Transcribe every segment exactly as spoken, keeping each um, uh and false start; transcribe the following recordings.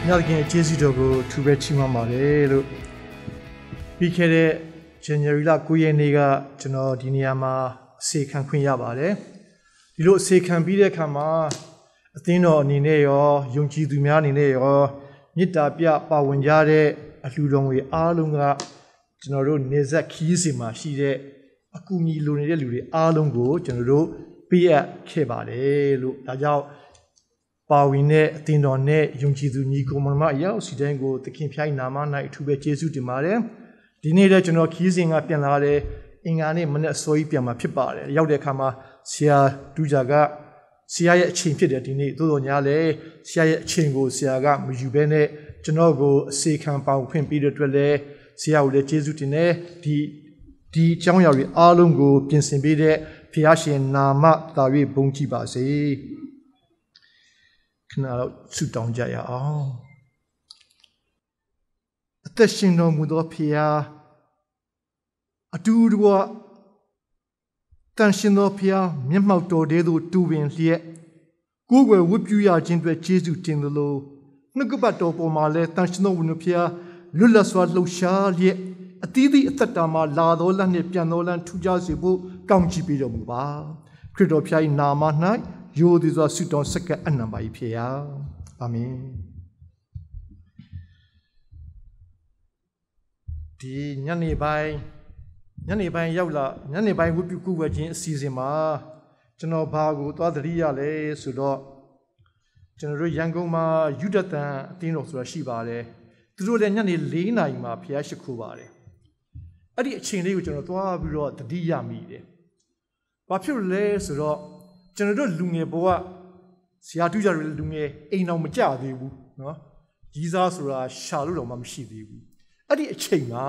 မြတ်ခင်ကျေးဇူးတော်ကိုထူပဲချီးမွမ်းပါတယ်လို့ပြီးခဲ့တဲ့ January လ၉ရက်နေ့ကကျွန်တော်ဒီနေရာမှာအစီခံခွင့်ရပါတယ်ဒီလိုအစီခံပြီးတဲ့အခါမှာအသင်းတော်အနေနဲ့ရောယုံကြည်သူများအနေနဲ့ရောမေတ္တာပြပါဝင်ကြတဲ့အလှူတော်တွေအားလုံးကကျွန်တော်တို့နေဆက်ခီးစီမှာရှိတဲ့အကူအညီလိုနေတဲ့လူတွေအားလုံးကိုကျွန်တော်တို့ပေးအပ်ခဲ့ပါတယ်လို့ဒါကြောင့်ပါဝင်တဲ့အသင်းတော်နဲ့ယုံကြည်သူညီကိုမောင်နှမအယောက်စီတိုင်းကိုသခင်ဖျား၏နာမ၌အထူးပဲကျေးဇူးတင်ပါတယ်ဒီနေ့လည်းကျွန်တော်ခီးစဉ်ကပြန်လာတယ်အင်္ဂါနေ့မနေ့အစောကြီးပြန်มาဖြစ်ပါတယ်ရောက်တဲ့အခါမှာဆရာဒူဂျာကဆရာရဲ့အချိန်ဖြစ်တယ်ဒီနေ့သို့တော်ညာလဲဆရာရဲ့အချိန်ကိုဆရာကမယူဘဲနဲ့ကျွန်တော်ကိုအစေခံပေါခွင့်ပေးတဲ့အတွက်လဲဆရာကိုလည်းကျေးဇူးတင်တယ်ဒီဒီအကြောင်းအရာတွေအားလုံးကိုပြင်ဆင်ပေးတဲ့ဖျားရှင်နာမသာ၍ဘုန်းကြီးပါစေခဏတော့ဆုတောင်းကြရအောင်အသက်ရှင်တော်မူသောဖျားအတူတူတန်ရှင်သောဖျားမျက်မှောက်တော်တဲ့သို့တူပင်လျက်ကိုယ်ွယ်ဝတ်ပြုရခြင်းအတွက်ကျေးဇူးတင်သလိုနှုတ်ကပတ်တော်ပေါ်မှာလည်းတန်ရှင်သောဝိညာဉ်ဖျားလွတ်လပ်စွာလှုပ်ရှားလျက်အသီးသီးအသက်တာမှာလာသောလမ်းနှင့်ပြန်သောလမ်းထူကြစေဖို့ကောင်းချီးပေးတော်မူပါခရစ်တော်ဖျား၏နာမ၌ယိုသည်စွာဆုတောင်းဆက်ကပ်အနံပါ၏ဖျားအာမင်ဒီညနေပိုင်းညနေပိုင်းရောက်လာညနေပိုင်းဝတ်ပြုကုဝဲခြင်းအစီအစဉ်မှာကျွန်တော်ဘာကိုသွားသတိရလဲဆိုတော့ကျွန်တော်တို့ရန်ကုန်မှာယူဒတန်အတင်းတော်ဆိုတာရှိပါတယ်သူတို့လည်းညနေ၄နာရီမှာဖျားရှိခိုးပါတယ်အဲ့ဒီအချိန်လေးကိုကျွန်တော်သွားပြီးတော့သတိရမိတယ်ဘာဖြစ်လဲဆိုတော့ကျွန်တော်တို့လူငယ်ဘဝဆရာတူကြတွေလူငယ်အိမ်အောင်မကြသေးဘူးနော်ကြီးစားဆိုတာရှာလို့တော့မှမရှိသေးဘူးအဲ့ဒီအချိန်မှာ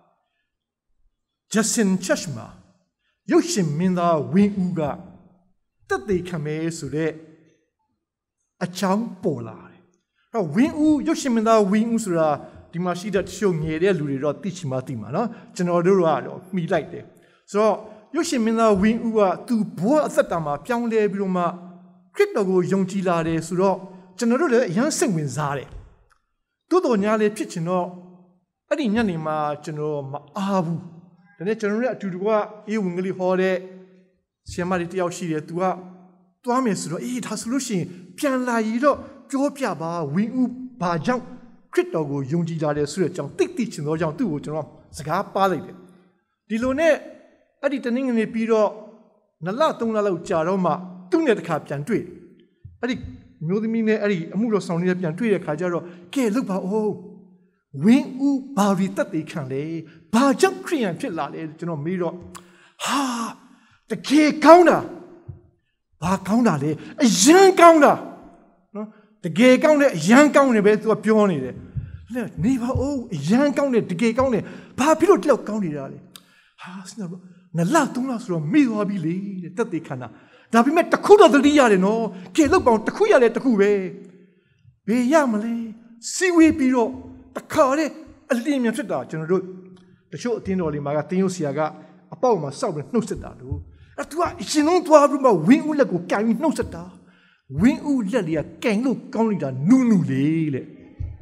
Justin Chashma ရုပ်ရှင်မင်းသားဝင်းဦးကတက်သေးခံမဲဆိုတဲ့အကြောင်းပေါ်လာတယ်။အဲ့ဝင်းဦးရုပ်ရှင်မင်းသားဝင်းဦးဆိုတာဒီမှာရှိတဲ့တချို့ငယ်တဲ့လူတွေတော့သိချင်မှသိမှာနော်ကျွန်တော်တို့ကတော့မှီလိုက်တယ်။ဆိုတော့ရုပ်ရှင်မင်းသားဝင်းဦးကသူဘဝအသက်တာမှာပြောင်းလဲပြီးတော့မှခရစ်တော်ကိုယုံကြည်လာတယ်ဆိုတော့ကျွန်တော်တို့လည်းအရန်စိတ်ဝင်စားတယ်။တိုးတော်ညာလေးဖြစ်ချင်တော့အဲ့ဒီညနေမှာကျွန်တော်မအားဘူးဒါနဲ့ကျွန်တော်တို့အတူတူကအေးဝင်ကလေးဟောတဲ့ဆရာမလေးတယောက်ရှိတယ်သူကသွားမယ်ဆိုတော့အေးဒါဆိုလို့ရှိရင်ပြန်လာရတော့ပြောပြပါဝင်းဦးဘာကြောင့်ခရစ်တော်ကိုယုံကြည်လာတယ်ဆိုတဲ့အကြောင်းသိသိချင်သောကြောင့်သူ့ကိုကျွန်တော်စကားပါလိုက်တယ်ဒီလိုနဲ့အဲ့ဒီတနင်္ဂနွေပြီးတော့နှစ်လသုံးလလောက်ကြာတော့မှသူ့နဲ့တစ်ခါပြန်တွေ့အဲ့ဒီမျိုးသမီးနဲ့အဲ့ဒီအမှုတော်ဆောင်နေတဲ့ပြန်တွေ့တဲ့ခါကျတော့ကဲလုတ်ပါဦးဝင်းဦးဘာရီတက်သေးခံလဲဘာကြောင့်ခရိယန်ဖြစ်လာလဲကျွန်တော်မေးတော့ဟာတကယ်ကောင်းတာဘာကောင်းတာလဲအရန်ကောင်းတာနော်တကယ်ကောင်းတယ်အရန်ကောင်းတယ်ပဲသူကပြောနေတယ်လဲနေပါဦးအရန်ကောင်းတယ်တကယ်ကောင်းတယ်ဘာဖြစ်လို့တလောက်ကောင်းနေတာလဲဟာစနော်နလသုံးလဆိုတော့မေ့သွားပြီလေတဲ့တက်သေးခံတာဒါပေမဲ့တခုတော့သတိရတယ်နော်ကဲလောက်ပေါင်းတခုရတယ်တခုပဲဘေးရမလဲစီဝေးပြီးတော့တခါတဲ့အလင်းမြန်ဖြစ်တာကျွန်တော်တို့တချို့အတင်းတော်လေးမှာကတင်းရုပ်ဆရာကအပေါက်မှာစောက်ပြီးနှုတ်ဆက်တာလို့အဲ့သူကအရှင်လုံးသွားပြီးမှဝင်းဦးလက်ကိုကန်ပြီးနှုတ်ဆက်တာဝင်းဦးလက်လေးကကန်လို့ကောင်းလိုက်တာနူးနူးလေးတဲ့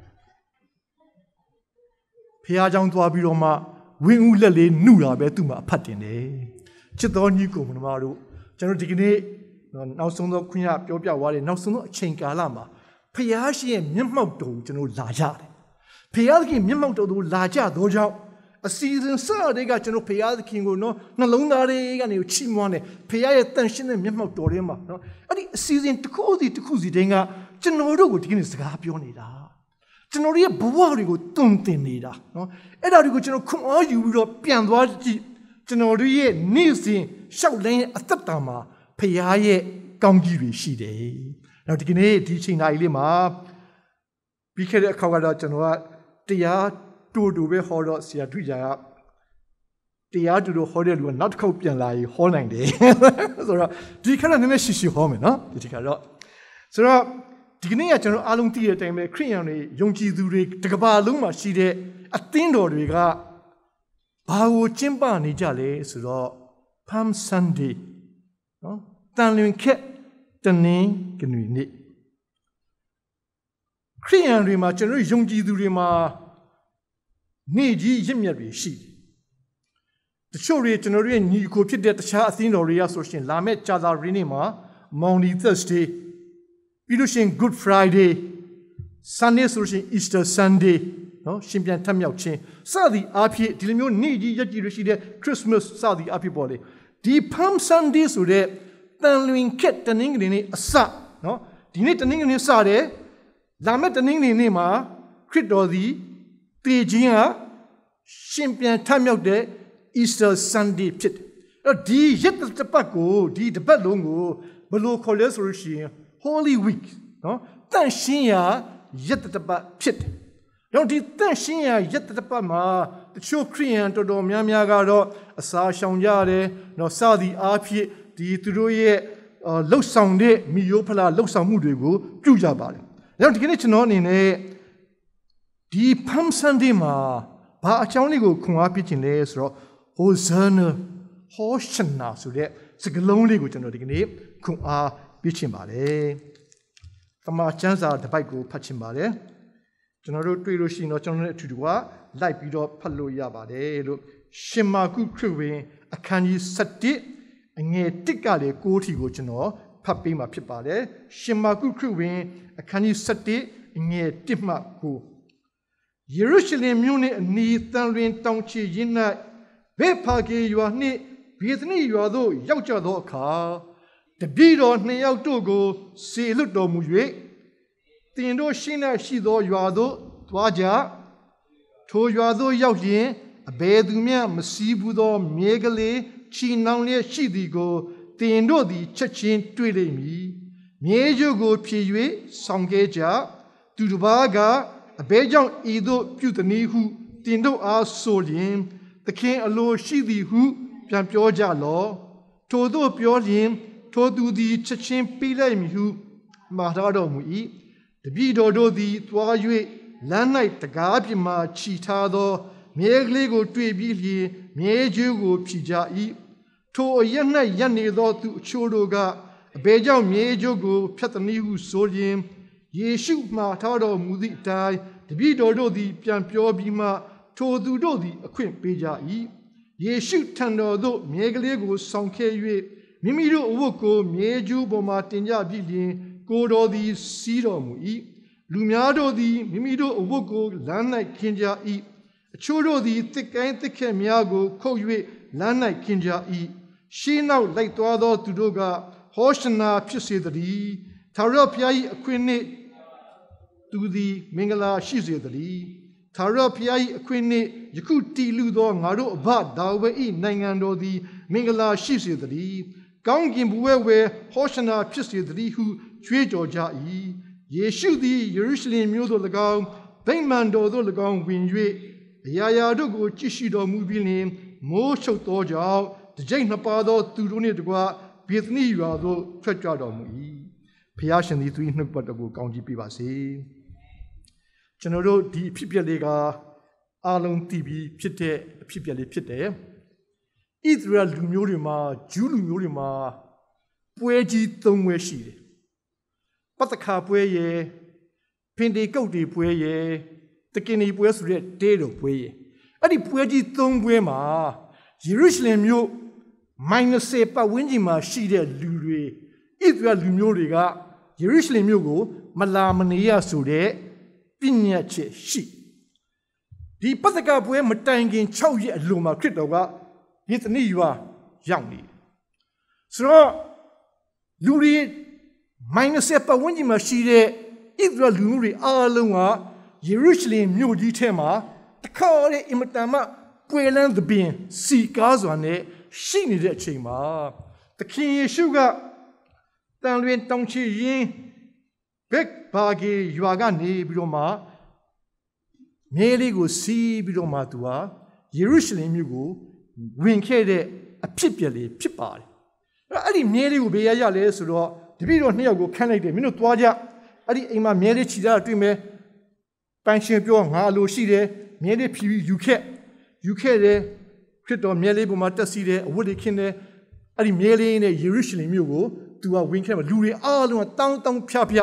ဖះเจ้าသွားပြီးတော့မှဝင်းဦးလက်လေးနူးတာပဲသူ့မှာအဖတ်တင်တယ်ချစ်တော်ညီကိုမမတို့ကျွန်တော်ဒီကနေ့နောက်ဆုံးသောခွင့်ရပြောပြသွားတယ်နောက်ဆုံးသောအချိန်ကာလမှာဖះရှင်ရဲ့မျက်မှောက်တော်ကိုကျွန်တော်လာရတယ်ဖျားသခင်မျက်မှောက်တော်သူလာကြသောကြောင့်အစီအစဉ်စတဲ့ကကျွန်တော်ဖျားသခင်ကိုနော်နှလုံးသားတွေကနေချီးမွမ်းတယ်ဖျားရဲ့တန်ရှင်းတဲ့မျက်မှောက်တော်ထဲမှာနော်အဲ့ဒီအစီအစဉ်တစ်ခုစီတစ်ခုစီတိုင်းကကျွန်တော်တို့ကိုဒီကနေ့စကားပြောနေတာကျွန်တော်တို့ရဲ့ဘဝတွေကိုတွင်တင်နေတာနော်အဲ့ဒါတွေကိုကျွန်တော်ခွန်အားယူပြီးတော့ပြန်သွားကြည့်ကျွန်တော်တို့ရဲ့နေ့စဉ်ရှောက်လန်းရဲ့အသက်တာမှာဖျားရဲ့ကောင်းကြီးတွေရှိတယ်နောက်ဒီကနေ့ဒီချိန်တိုင်းလေးမှာပြီးခဲ့တဲ့အခါကတော့ကျွန်တော်ကတရားတူတူပဲဟောတော့ဆရာတွေ့ကြကတရားတူတူဟောတဲ့လူကနောက်တစ်ခေါက်ပြန်လာရင်ဟောနိုင်တယ်ဆိုတော့ဒီခါကနည်းနည်းရှိရှိဟောမယ်နော်ဒီခါတော့ဆိုတော့ဒီကနေ့ကကျွန်တော်အားလုံးသိတဲ့အတိုင်းပဲခရိယန်တွေယုံကြည်သူတွေတစ်ကမ္ဘာလုံးမှာရှိတဲ့အသင်းတော်တွေကဘာကိုကျင့်ပနေကြလဲဆိုတော့ Palm Sunday နော်တန်လွင်ခက်တနင်္ဂနွေနေ့ခခရိယန်တွေမှာကျွန်တော်ယုံကြည်သူတွေမှာနေကြီးရင့်မြတ်တွေရှိတချို့တွေကျွန်တော်ရဲ့ညီကိုဖြစ်တဲ့တခြားအသင်းတော်တွေရဆိုရှင်လာမယ့်ကြာသပတေးနေ့မှာ Maundy Thursday ပြီးလို့ရှိရင် Good Friday Sunday ဆိုရှင် Easter Sunday နော်ရှင်ပြန်ထပ်မြောက်ခြင်းစသည်အားဖြင့်ဒီလိုမျိုးနေ့ကြီးရက်ကြီးတွေရှိတဲ့ Christmas စသည်အားဖြင့်ပေါ်လေဒီ Palm Sunday ဆိုတဲ့တန်လွင်ခက်တနင်္ဂနွေနေ့အစနော်ဒီနေ့တနင်္ဂနွေနေ့စတယ်လာမယ့်တနင်္ဂနွေနေ့မှာခရစ်တော်သည်တည်ခြင်းဟာရှင်ပြန်ထမြောက်တဲ့ Easter Sunday ဖြစ်တယ်။အဲ့တော့ဒီရက်တစ်ပတ်ကိုဒီတစ်ပတ်လုံးကိုဘယ်လိုခေါ်လဲဆိုလို့ရှိရင် Holy Week နော်တန်ရှင်းရာရက်တစ်ပတ်ဖြစ်တယ်။တော့ဒီတန်ရှင်းရာရက်တစ်ပတ်မှာတချို့ခရိယန်တော်တော်များများကတော့အစာရှောင်ကြတယ်နော်စသည်အားဖြင့်ဒီသူတို့ရဲ့လှုပ်ဆောင်တဲ့မိယိုးဖလားလှုပ်ဆောင်မှုတွေကိုပြုကြပါတယ်။ဒါကြောင့်ဒီကနေ့ကျွန်တော်အနေနဲ့ဒီ Palm Sunday မှာဘာအကြောင်းလေးကိုခွန်အားပေးခြင်းလဲဆိုတော့ Hosanna Hosanna ဆိုတဲ့စကားလုံးလေးကိုကျွန်တော်ဒီကနေ့ခွန်အားပေးခြင်းပါတယ်။တမန်ကျမ်းစာတစ်ပိုက်ကိုဖတ်ခြင်းပါတယ်။ကျွန်တော်တို့တွေ့လို့ရှိရင်တော့ကျွန်တော်တို့အထူးတူကလိုက်ပြီးတော့ဖတ်လို့ရပါတယ်လို့ရှင်မာကုခရစ်ဝင်အခန်းကြီး၁၁အငယ်၁ကလေး၉ထီကိုကျွန်တော်ဖတ်ပေးမှာဖြစ်ပါတယ်။ရှင်မာကုခရစ်ဝင်အခန်းကြီး၁၁အငယ်၁မှ၉ယေရုရှလင်မြို့နှင့်အနီးတန်လွင်တောင်ချီရင်း၌ဗေဖာဂေရွာနှင့်ဗေသနိရွာသို့ရောက်ကြသောအခါတပည့်တော်နှစ်ယောက်တို့ကိုစေလွတ်တော်မူ၍တင်တို့ရှင်း၌ရှိသောရွာသို့သွားကြထိုရွာသို့ရောက်လျင်အဘယ်သူမျှမစည်းဘူးသောမြဲကလေးချီနှောင်လျက်ရှိသည်ကိုတင်တို့သည်ချက်ချင်းတွေ့လိမ့်မည်မြဲကျိုးကိုဖြည့်၍ဆောင်ခဲ့ကြသူတစ်ပါးကအဘဲကြောင့်ဤသို့ပြုသည်နည်းဟုတင်တို့အားဆိုလျင်သခင်အလိုရှိသည်ဟုပြန်ပြောကြလောထိုသို့ပြောလျင်ထိုသူသည်ချက်ချင်းပြီးလိုက်မည်ဟုမှာထားတော်မူ၏တပည့်တော်တို့သည်သွား၍လမ်း၌တကားပြမှခြိထားသောမြဲကလေးကိုတွေ့ပြီးလျင်မြဲကျိုးကိုဖြည့်ကြ၏ထိုအရက်၌ရပ်နေသောသူအချို့တို့ကအဘဲကြောင့်မြဲကျိုးကိုဖြတ်သည်ဟုဆိုလျင်ယေရှုမှာထားတော်မူသည့်အတိုင်းတပည့်တော်တို့သည်ပြန်ပြောပြီးမှထိုသူတို့သည်အခွင့်ပေးကြ၏ယေရှုထံတော်သို့မြဲကလေးကိုဆောင်ခဲ့၍မိမိတို့အဝတ်ကိုမြဲကျိုးပေါ်မှတင်ကြပြီးလျင်ကိုယ်တော်သည်စီးတော်မူ၏လူများတို့သည်မိမိတို့အဝတ်ကိုလမ်း၌ခင်းကြ၏အချို့တို့သည်တစ်ကိုင်းတစ်ခက်များကိုခုတ်၍လမ်း၌ခင်းကြ၏ရှေးနောက်လိုက်သွားသောသူတို့ကဟောရှနာဖြစ်စေတည်းထာဝရဘုရား၏အခွင့်နှင့်သူသည်မင်္ဂလာရှိစေတည်းထာဝရဘုရား၏အခွင့်နှင့်ယခုတည်လူသောငါတို့အဘဒါဝိဒ်၏နိုင်ငံတော်သည်မင်္ဂလာရှိစေတည်းကောင်းကင်ဘဝဝဲဟောရှနာဖြစ်စေတည်းဟုကြွေးကြော်ကြ၏ယေရှုသည်ယေရုရှလင်မြို့သို့၎င်းဗိမာန်တော်သို့၎င်းဝင်၍အရာရာတို့ကိုကြည့်ရှုတော်မူပြီးလျှင်မိုးချုပ်သောကြောင့်တကြိမ်နှစ်ပါးသောသူတို့နှင့်တကွဗေသနိရွာသို့ထွက်ကြတော်မူ၏ဖျားရှင်သည်သူ၏နှုတ်ပတ်တော်ကိုကောင်းကြီးပေးပါစေကျွန်တော်တို့ဒီအဖြစ်ပြက်လေးကအားလုံးသိပြီးဖြစ်တဲ့အဖြစ်ပြက်လေးဖြစ်တယ်ဣသရေလလူမျိုးတွေမှာဂျူးလူမျိုးတွေမှာပွဲကြီးသုံးပွဲရှိတယ်ပတ္တခါပွဲရယ်ပင်တေကုတ်တီပွဲရယ်တကင်နီပွဲဆိုတဲ့တေးတော်ပွဲရယ်အဲ့ဒီပွဲကြီးသုံးပွဲမှာယေရုရှလင်မြို့မိုင်၂၀ပတ်ဝန်းကျင်မှာရှိတဲ့လူတွေဣသရေလလူမျိုးတွေကယေရုရှလင်မြို့ကိုမလာမနေရဆိုတဲ့ပညာချက်ရှိဒီပတ္တကပွဲမတိုင်ခင်၆ရက်အလိုမှာခရစ်တော်ကယေသနိရွာရောက်နေဆိုတော့လူတွေမိုင်၂၀ပတ်ဝန်းကျင်မှာရှိတဲ့ဣသရေလလူမျိုးတွေအားလုံးကယေရုရှလင်မြို့ကြီးထဲမှာတခါလေအင်မတန်မှပွေလန်းသပင်စီကားစွာနဲ့ရှိနေတဲ့အချိန်မှာသခင်ယေရှုကတန်လွင်တောင်ချီရင်ဘက်ဘာဂေရွာကနေပြီးတော့မှမြဲလေးကိုစီးပြီးတော့မှသူဟာယေရုရှလင်မြို့ကိုဝင်ခဲ့တဲ့အဖြစ်ပြက်လေးဖြစ်ပါတယ်အဲ့ဒီမြဲလေးကိုဘယ်ရရလဲဆိုတော့တပည့်တော်နှစ်ယောက်ကိုခန့်လိုက်တယ်မင်းတို့သွားကြအဲ့ဒီအိမ်မှာမြဲလေးခြိထားတာတွေ့မယ်ပန်းရှင်ပြောငါအလိုရှိတယ်မြဲလေးဖြီးယူခဲ့ယူခဲ့တယ်ခရစ်တော်မြဲလေးပေါ်မှာတက်စီတယ်အဝတ်တွေခင်းတယ်အဲ့ဒီမြဲလေးနဲ့ယေရုရှလင်မြို့ကိုသူကဝင်ခဲ့မှာလူတွေအားလုံးကတောင်းတောင်းဖြားဖြား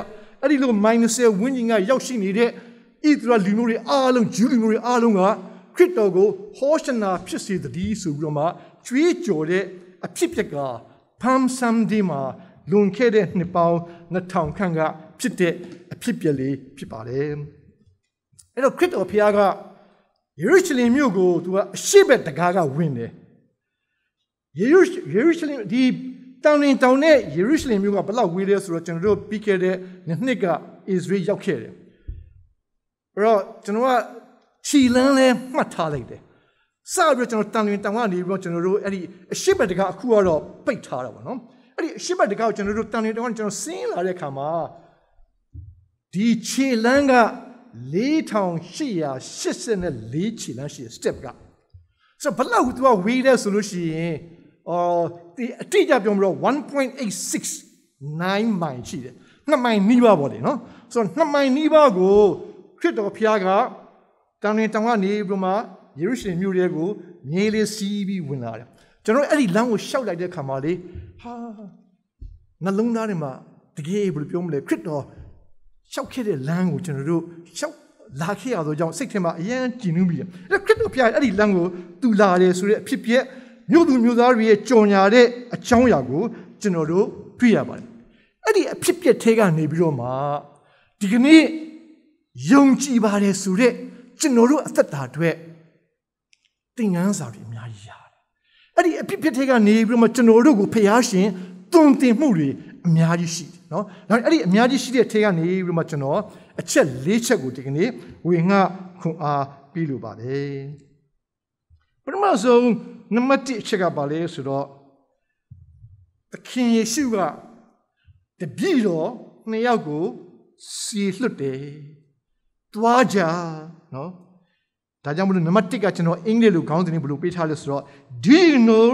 အဲ့ဒီလို minus ဝန်းကျင်ကရောက်ရှိနေတဲ့ဣသရေလလူမျိုးတွေအားလုံးဂျူးလူမျိုးတွေအားလုံးကခရစ်တော်ကိုဟောရှနာဖြစ်စေတည်းဆိုပြီးတော့မှကြွေးကြော်တဲ့အဖြစ်ပြက်က Palm Sunday မှာလွန်ခဲ့တဲ့နှစ်ပေါင်းနှစ်ထောင်ခန့်ကဖြစ်တဲ့အဖြစ်ပြက်လေးဖြစ်ပါတယ်အဲ့တော့ခရစ်တော်ဘုရားကယေရုရှလင်မြို့ကိုသူကအရှိဘက်တကားကဝင်တယ်ယေရုယေရုရှလင်ဒီတောင်ရင်တောင်နဲ့ယေရုရှလင်မြို့ကဘယ်လောက်ဝေးလဲဆိုတော့ကျွန်တော်တို့ပြီးခဲ့တဲ့နှစ်ကဣသရေလရောက်ခဲ့တယ်အဲ့တော့ကျွန်တော်ကခြီလန်းလဲမှတ်ထားလိုက်တယ်စပြီးကျွန်တော်တောင်ရင်တောင်ကနေပြီးတော့ကျွန်တော်တို့အဲ့ဒီအရှိဘက်တကားအခုကတော့ပိတ်ထားတာပေါ့နော်အဲ့ဒီအရှိဘက်တကားကိုကျွန်တော်တို့တောင်ရင်တောင်ကနေကျွန်တော်ဆင်းလာတဲ့အခါမှာဒီခြေလန်းကလေးထောင်ရှစ်ရာရှစ်ဆယ်နဲ့လေးခြေလန်းရှိတဲ့ step ကဆိုတော့ဘယ်လောက်သူကဝေးတယ်ဆိုလို့ရှိရင်အော်ဒီအတိအကျပြောမလို့ one point eight six nine မိုင်ရှိတယ်နှစ်မိုင်နီးပါးပေါ့လေနော်ဆိုတော့နှစ်မိုင်နီးပါးကိုခရစ်တော်ဘုရားကတောင်ရင်တောင်ကနေပြီးမှယေရုရှလင်မြို့တွေကိုမြေလေးစီးပြီးဝင်လာတယ်ကျွန်တော်အဲ့ဒီလမ်းကိုရှောက်လိုက်တဲ့ခါမှာလေဟာနှလုံးသားထဲမှာတကယ်ဘယ်လိုပြောမလဲခရစ်တော်ရှောက်ခဲ့တဲ့လမ်းကိုကျွန်တော်တို့ရှောက်လာခဲ့ရသောကြောင့်စိတ်ထဲမှာအယံကြည်နူးပြီးတယ်အဲ့ခရစ်တော်ဘုရားအဲ့ဒီလမ်းကိုသူလာတယ်ဆိုတဲ့အဖြစ်ပြက်မြို့သူမြို့သားတွေရဲ့ကြော်ညာတဲ့အကြောင်းအရာကိုကျွန်တော်တို့တွေ့ရပါတယ်အဲ့ဒီအဖြစ်ပြက်ထဲကနေပြီးတော့မှဒီကနေ့ယုံကြည်ပါတယ်ဆိုတဲ့ကျွန်တော်တို့အသက်တာအတွက်သင်ခန်းစာတွေအများကြီးရတယ်အဲ့ဒီအဖြစ်ပြက်ထဲကနေပြီးတော့မှကျွန်တော်တို့ကိုဖျားရှင်သွန်သင်မှုတွေအများကြီးရှိတယ်နော်ဒါအဲ့ဒီအများကြီးရှိတဲ့ထဲကနေပြီးတော့မှကျွန်တော်အချက်လေးချက်ကိုဒီကနေ့ဝေငှခွန်အားပြီးလိုပါတယ်ပထမဆုံးနံပါတ်တစ်အချက်ကပါလဲဆိုတော့သခင်ယေရှုကတပည့်တော်နှစ်ယောက်ကိုစီလွတ်တယ်တွားကြနော်ဒါကြောင့်မလို့နံပါတ်တစ်ကကျွန်တော်အင်္ဂလိပ်လိုခေါင်းစဉ်ဘယ်လိုပေးထားလဲဆိုတော့ Do you know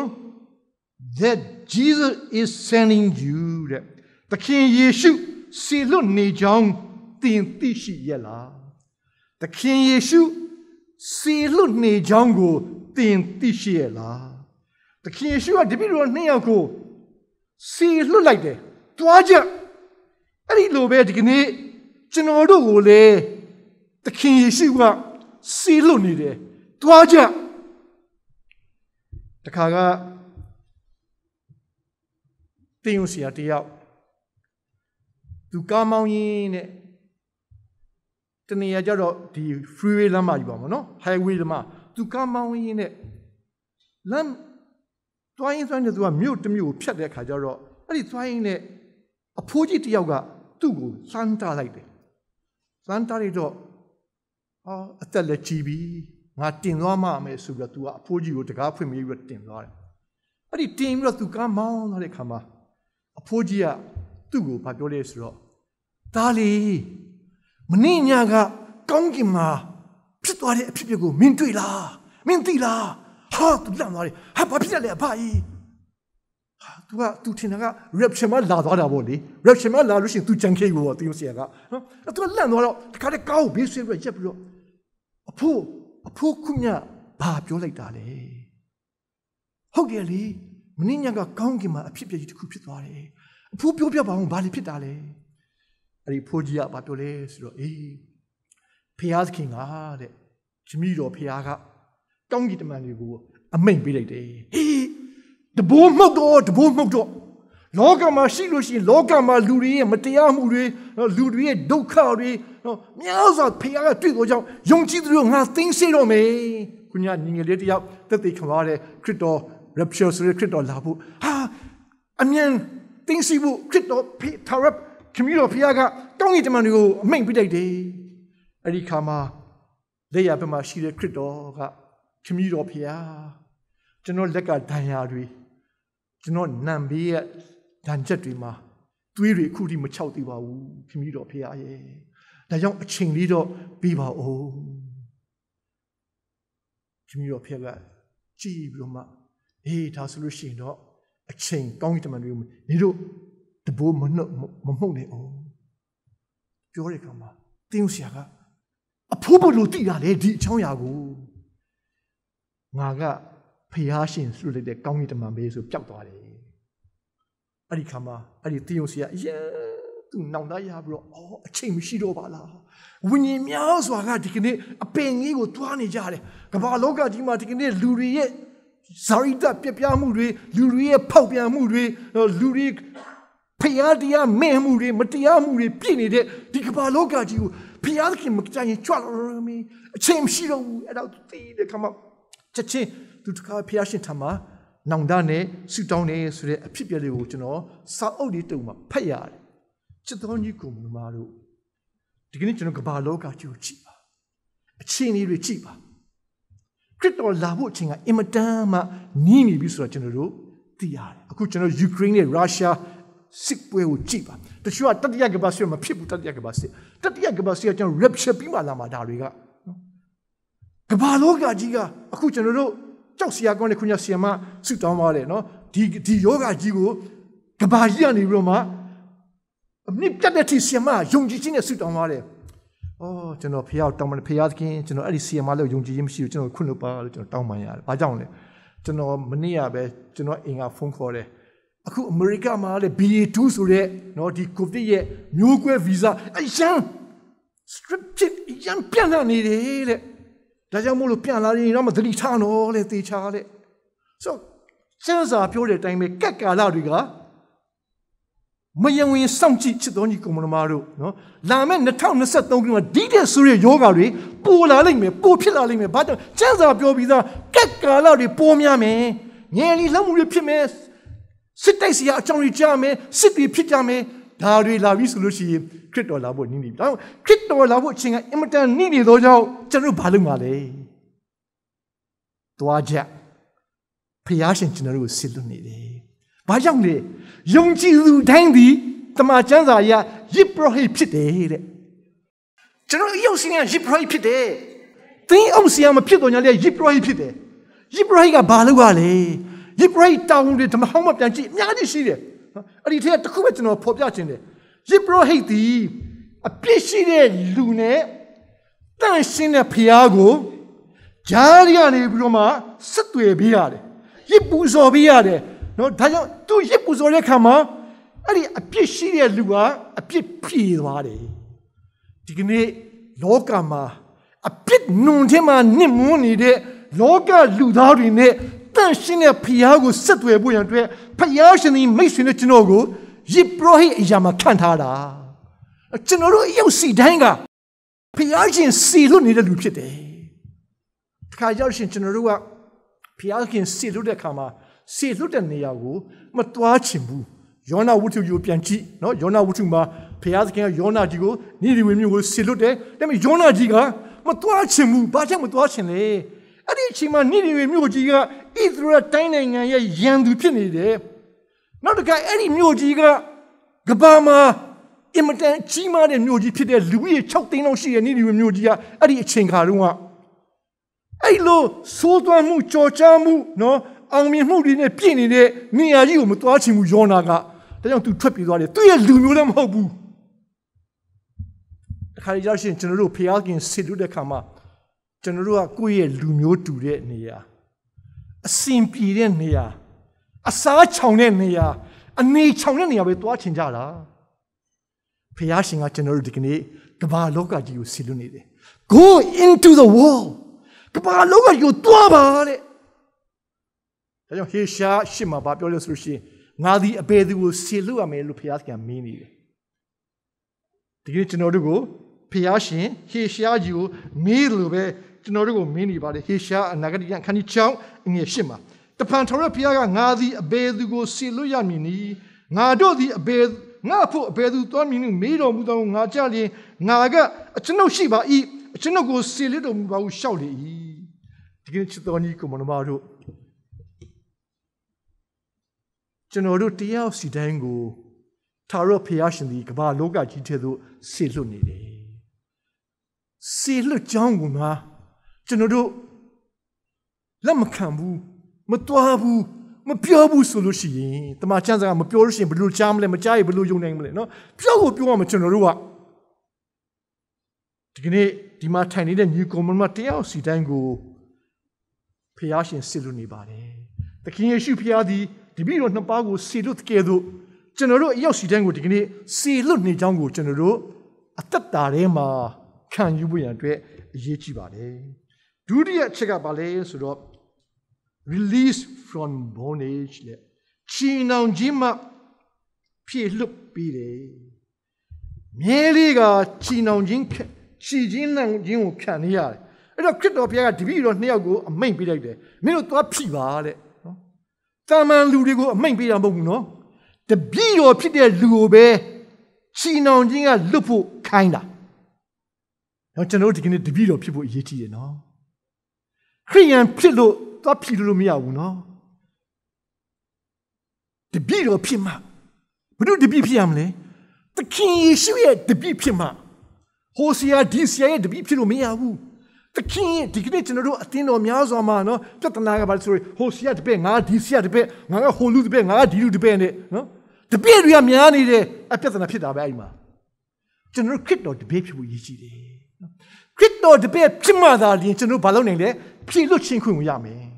that Jesus is sending you တဲ့သခင်ယေရှုစီလွတ်နေကြောင်းသင်သိရှိရဲ့လားသခင်ယေရှုစီလွတ်နေကြောင်းကိုသင်သိရှိရဲ့လားသခင်ယေရှုကတပည့်တော်နှစ်ယောက်ကိုစီလွတ်လိုက်တယ်တွားကြအဲ့ဒီလိုပဲဒီကနေ့ကျွန်တော်တို့ကိုလေသခင်ယေရှုကစီလွတ်နေတယ်တွားကြတခါကတင်းယုံဆရာတယောက်သူကားမောင်းရင်းနဲ့တနေရာကျတော့ဒီ freeway လမ်းမကြီးပါမနော် highway လမ်းမသူကားမောင်းရင်းနဲ့လမ်းတွိုင်းတွိုင်းနဲ့သူကမြို့တစ်မြို့ကိုဖြတ်တဲ့အခါကျတော့အဲ့ဒီတွိုင်းနဲ့အဖိုးကြီးတယောက်ကသူ့ကိုလှမ်းတားလိုက်တယ်လှမ်းတားလိုက်တော့ဟာအသက်လည်းကြီးပြီငါတင်သွားမှမယ်ဆိုပြီးတော့သူကအဖိုးကြီးကိုတကားဖွင့်ပြီးတော့တင်သွားတယ်အဲ့ဒီတင်ပြီးတော့သူကားမောင်းသွားတဲ့အခါမှာအဖိုးကြီးကသူ့ကိုဘာပြောလဲဆိုတော့ဒါလီမင်းညာကကောင်းကင်မှာဖြစ်သွားတဲ့အဖြစ်အပျက်ကိုမင်းတွေ့လားမင်းသိလားဟာသူလန့်သွားတယ်ဟာဘာဖြစ်ရလဲအဖကြီးဟာ तू က तू ထင်တာက rapture မှာလာသွားတာပေါ့လေ rapture မှာလာလို့ရှိရင် तू ကြံခဲ့ကိုပေါ့တရုတ်ဆရာကနော်အဲ့ तू ကလန့်သွားတော့တခါတည်းကောင်းကိုဘေးဆွဲပြီးရက်ပြီးတော့အဖိုးအဖိုးခုညဘာပြောလိုက်တာလဲဟုတ်တယ်လေမင်းညာကကောင်းကင်မှာအဖြစ်အပျက်ကြီးတစ်ခုဖြစ်သွားတယ်အဖိုးပြောပြပါအောင်ဘာလို့ဖြစ်တာလဲအဲ့ဒီဖိုးကြီးကဘာပြောလဲဆိုတော့အေးဖျားသခင်ကတဲ့ဂျမီတော်ဖျားကကောင်းကင်တမန်တွေကိုအမိန့်ပေးလိုက်တယ်ဟေးတဘိုးမှုတ်တော့တဘိုးမှုတ်တော့လောကမှာရှိလို့ရှိရင်လောကမှာလူတွေရဲ့မတရားမှုတွေလူတွေရဲ့ဒုက္ခတွေနော်များစွာဖျားကတွေ့တော့ကြောင့်ယုံကြည်သူတို့ငါသိစေတော့မယ်ခုညညီငယ်လေးတယောက်သက်သေခံသွားတယ်ခရစ်တော် rapture ဆိုရခရစ်တော်လာဖို့ဟာအမြန်သိစေဖို့ခရစ်တော်ထာဝရခမည်းတော်ဖျားကကောင်းကင်တမန်တွေကိုအမိန့်ပေးလိုက်တယ်အဲ့ဒီခါမှာလက်ရဘက်မှာရှိတဲ့ခရစ်တော်ကခမည်းတော်ဖျားကျွန်တော်လက်ကဒဏ်ရာတွေကျွန်တော်နံဘေးရဲ့ဒဏ်ချက်တွေမှာသွေးတွေအခုထိမချောက်သေးပါဘူးခမည်းတော်ဖျားရဲ့ဒါကြောင့်အချိန်လေးတော့ပြီးပါဦးခမည်းတော်ဖျားကကြည်ပြီးတော့မှအေးဒါဆိုလို့ရှိရင်တော့အချိန်ကောင်းကင်တမန်တွေနေတို့တဘိုးမနှုတ်မမှုတ်နေအောင်ပြောတဲ့အခါမှာတင်းဆရာကအဖိုးဘလို့သိတာလေဒီအချောင်းရာကိုငါကဖျားရှင်ဆွလိုက်တဲ့ကောင်းကင်တမန်ပဲဆိုပျောက်သွားတယ်အဲ့ဒီခါမှာအဲ့ဒီတင်းဆရာအရင်သူနောင်တရပြီးတော့အော်အချိန်မရှိတော့ပါလားဝိညာဉ်များစွာကဒီကနေ့အပင်ကြီးကိုတွားနေကြတယ်ကမ္ဘာလောကကြီးမှာဒီကနေ့လူတွေရဲ့ဇာရိတပြပြမှုတွေလူတွေရဲ့ဖောက်ပြန်မှုတွေလူတွေဖျားတရားမဲ့မှုတွေမတရားမှုတွေပြည့်နေတဲ့ဒီကမ္ဘာလောကကြီးကိုဖျားခင်မကြရင်ကြွလာရမည်အချိန်မရှိတော့ဘူးအဲ့တော့သိတဲ့ခါမှာချက်ချင်းသူတခါဖျားရှင်ထမှာနောင်တနဲ့ဆူတောင်းနေဆိုတဲ့အဖြစ်ပြလေးကိုကျွန်တော်စာအုပ်လေးတုံမှာဖတ်ရတယ်ချစ်တော်ကြီးကိုမမတို့ဒီကနေ့ကျွန်တော်ကမ္ဘာလောကကြီးကိုကြည့်ပါအချိန်လေးတွေကြည့်ပါခရစ်တော်လာဖို့အချိန်ကအင်မတန်မှနီးနေပြီဆိုတော့ကျွန်တော်တို့သိရတယ်အခုကျွန်တော်ယူကရိန်းနဲ့ရုရှားစစ်ပွဲကိုကြည့်ပါတချို့ကတတိယကမ္ဘာစစ်မဖြစ်ဘူးတတိယကမ္ဘာစစ်တတိယကမ္ဘာစစ်ကကျွန်တော် rapture ပြီးမှလာမှာဒါတွေကကမ္ဘာလောကကြီးကအခုကျွန်တော်တို့ကြောက်စရာကောင်းတဲ့ခုညဆီယမဆုတောင်းပါတယ်နော်ဒီဒီယောဂကြီးကိုကဘာကြီးကနေပြီးတော့မှအမြင့်ပြတ်တဲ့ဆီယမယုံကြည်ခြင်းနဲ့ဆုတောင်းပါတယ်။အော်ကျွန်တော်ဖះတောင်းတယ်ဖះသခင်ကျွန်တော်အဲ့ဒီဆီယမလို့ယုံကြည်ခြင်းမရှိဘူးကျွန်တော်ခွင့်လို့ပါလို့ကျွန်တော်တောင်းပန်ရတယ်။ဘာကြောင့်လဲကျွန်တော်မနေ့ကပဲကျွန်တော်အင်္ဂါဖုန်းခေါ်တယ်။အခုအမေရိကမှာလေ B A two ဆိုတဲ့နော်ဒီကိုဗစ်ရဲ့မျိုးကွဲဗီဇအရန် scripted ရန်ပြန်လာနေတယ်တဲ့။ဒါကြောင့်မို့လို့ပြန်လာရင်တော့မသတိထားတော့လေသေချာတဲ့ဆိုစံစာပြောတဲ့အတိုင်းပဲကက်ကာလတွေကမယဝင်စောင့်ကြည့်ချစ်တော်ညီကိုမတော်တို့နော်လာမယ့်၂၀၂၃ခုနှစ်မှာဒီတဲ့ဆိုရယောဂါတွေပိုလာလိမ့်မယ်ပိုဖြစ်လာလိမ့်မယ်ဘာကြောင့်စံစာပြောပြီးသားကက်ကာလတွေပိုများမယ်ငယ်လီလက်မှုတွေဖြစ်မယ်စစ်တိုက်စရာအကြောင်းတွေကြားမယ်စစ်တွေဖြစ်ကြမယ်ဒါတွေလာပြီဆိုလို့ရှိရင်ခရစ်တော်လာဖို့နီးနေပြီဒါကြောင့်ခရစ်တော်လာဖို့အချိန်ကအင်မတန်နီးနေသောကြောင့်ကျွန်တော်ဘာလုပ်မှာလဲတွားချက်ဖျားရှင်ကျွန်တော်တို့ကိုစစ်လွတ်နေတယ်ဘာကြောင့်လဲယုံကြည်သူတိုင်းသည်တမန်ကျမ်းစာအရယစ်ပရောဟိတ်ဖြစ်တယ်တဲ့ကျွန်တော်ရုပ်ရှင်ကယစ်ပရောဟိတ်ဖြစ်တယ်သင်အောင်ဆရာမဖြစ်တော့ညာလေယစ်ပရောဟိတ်ဖြစ်တယ်ယစ်ပရောဟိတ်ကဘာလုပ်ရလဲယစ်ပရောဟိတ်တောင်းတယ်ဓမ္မဟောင်းမပြန်ကြည့်အများကြီးရှိတယ်အဲ့ဒီထဲတစ်ခုပဲကျွန်တော်ဖော်ပြခြင်းတယ်ယစ်ပရောဟိတ်သည်အပြစ်ရှိတဲ့လူနဲ့တန့်ရှင်းတဲ့ဖျားကိုဂျားရီကနေပြီးတော့မှဆက်သွယ်ပေးရတယ်ရစ်ပူဇော်ပေးရတယ်နော်ဒါကြောင့်သူရစ်ပူဇော်တဲ့ခါမှာအဲ့ဒီအပြစ်ရှိတဲ့လူကအပြစ်ပြေသွားတယ်ဒီကနေ့လောကမှာအပြစ်နုံထဲမှာနစ်မွန်းနေတဲ့လောကလူသားတွေနဲ့တန့်ရှင်းတဲ့ဖျားကိုဆက်သွယ်ဖို့ရန်အတွက်ဖျားရှင်သည်မိတ်ဆွေနဲ့ကျွန်တော်ကိုယစ်ပရောဟိတ်အရာမှာခံထားတာကျွန်တော်တို့ရုပ်စီတိုင်းကဖျားရှင်စီလွတ်နေတဲ့လူဖြစ်တယ်တခါရောက်ရှင်ကျွန်တော်တို့ကဖျားခင်စီလွတ်တဲ့ခါမှာစီလွတ်တဲ့နေရာကိုမတွားချင်ဘူးယောနာဝတ္ထုကိုပြန်ကြည့်နော်ယောနာဝတ္ထုမှာဖျားခင်ကယောနာကြီးကိုနိဒီဝေမြို့ကိုစီလွတ်တယ်ဒါပေမဲ့ယောနာကြီးကမတွားချင်ဘူးဘာကြောင့်မတွားချင်လဲအဲ့ဒီအချိန်မှာနိဒီဝေမြို့ကြီးကဣသရေလတိုင်းနိုင်ငံရဲ့ရန်သူဖြစ်နေတယ်နောက်တစ်ခါအဲ့ဒီမြို့ကြီးကကဘာမှာအင်မတန်ကြီးမားတဲ့မြို့ကြီးဖြစ်တဲ့လူကြီး၆သိန်းလောက်ရှိတဲ့နိဒီဝေမြို့ကြီးကအဲ့ဒီအချိန်ခါတုန်းကအဲ့လိုစိုးသွမ်းမှုကြော်ကြားမှုနော်အောင်မြင်မှုတွေနဲ့ပြည့်နေတဲ့နေရာကြီးကိုမသွားချင်ဘူးယောနာကဒါကြောင့်သူထွက်ပြေးသွားတယ်သူရဲ့လူမျိုးလည်းမဟုတ်ဘူးအခါရောက်ရှင်ကျွန်တော်တို့ဖျားခင်ဆစ်လို့တဲ့ခါမှာကျွန်တော်တို့ကကိုယ့်ရဲ့လူမျိုးတူတဲ့နေရာအစင်ပြေတဲ့နေရာအစားချောင်တဲ့နေရာအနေချောင်တဲ့နေရာပဲသွားချင်ကြတာဖျားရှင်ကကျွန်တော်တို့ဒီကနေ့ကမ္ဘာလောကကြီးကိုဆစ်လို့နေတယ် Go into the worldကမ္ဘာလောကကြီးကိုတွားပါတဲ့ဒါကြောင့်ဟေရှာရှစ်မှာဘာပြောလဲဆိုလို့ရှိရင်ငါသည်အဘယ်သူကိုဆေလွတ်ရမယ်လို့ဘုရားခင်မင်းနေတယ်ဒီကနေ့ကျွန်တော်တို့ကိုဘုရားရှင်ဟေရှာကြီးကိုမေးလို့ပဲကျွန်တော်တို့ကိုမင်းနေပါတယ်ဟေရှာအနာဂတ်ခန်းကြီး၆အငယ်၈မှာတဖန်ထော်ရဘုရားကငါသည်အဘယ်သူကိုဆေလွတ်ရမည်နည်းငါတို့သည်အဘယ်ငါဖို့အဘယ်သူသွားမည်နည်းမေးတော်မူသောငါကြလျင်ငါကအကျွန်ုပ်ရှိပါ၏အကျွန်ုပ်ကိုဆေလွတ်တော်မူပါဟုရှောက်လေ၏ဒီကနေ့ချစ်တော်ညီကိုမနမတို့ကျွန်တော်တို့တရားစီတိုင်းကိုသာရဖျားရှင်ဒီကမ္ဘာလောကကြီးထဲသို့ဆေလွတ်နေတယ်ဆေလွတ်ကြောင်းကမှကျွန်တော်တို့လက်မခံဘူးမတွားဘူးမပြောဘူးဆိုလို့ရှိရင်တမန်ကျမ်းစာကမပြောလို့ရှိရင်ဘယ်လိုကြားမလဲမကြားရင်ဘယ်လိုယုံနိုင်မလဲနော်ပြောကိုပြောရမှာကျွန်တော်တို့ကဒီကနေ့ဒီမှာထိုင်နေတဲ့ညီကောင်မတရားစီတိုင်းကိုဖျားရှင်ဆေလွတ်နေပါတယ်သခင်ယေရှုဖျားသည်ဒီပြီးတော့နှစ်ပါးကိုဆေလွတ်ကဲ့သို့ general 要时间我这个呢，谁论你讲过 general 啊，得打的嘛，看有不样对业绩吧嘞。第二个这个吧嘞，是说 release from bondage 嘞，气囊筋嘛，撇路比嘞，面里个气囊筋看，气筋囊筋我看你呀，那看到别个这边你要个没比来的，没有多皮吧嘞，咱们路里个没比人不孬。这比较皮的路呗，气囊筋啊，路不开的。然后真的这个呢，这比较皮不一致的呢。黑人皮路，他皮路没有呢。这比较皮嘛，不就这比皮样嘞？这看一些也这比皮嘛，好些啊，这些也这比皮路没有。这看这个呢，真的说听到苗说嘛，喏，这等那个把说，好些啊这边，俺这些啊这边，俺个好路这边，俺这路这边的，喏。这边人家面里的，啊，别在那皮打白嘛，真是看到这边皮不一致的，看到这边皮嘛的，连真是把老人嘞皮都清空一样没，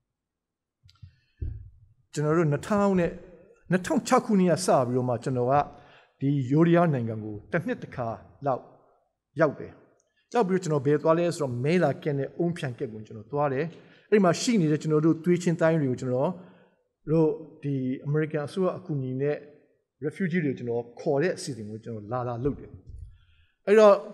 真是那汤呢，那汤吃苦呢也少不了嘛，真的话，ဒီရိုးရနိုင်ငံကိုတစ်နှစ်တစ်ခါလောက်ရောက်တယ်။ရောက်ပြီးတော့ကျွန်တော်ဘယ်သွားလဲဆိုတော့မဲလာကက်နဲ့အုံဖြန်ကက်ကိုကျွန်တော်သွားတယ်။အဲ့ဒီမှာရှိနေတဲ့ကျွန်တော်တို့တွေးချင်းတိုင်းတွေကိုကျွန်တော်တို့ဒီ American အစိုးရအကူအညီနဲ့ refugee တွေကျွန်တော်ခေါ်တဲ့အစီအစဉ်ကိုကျွန်တော်လာလာလုပ်တယ်။အဲ့တော့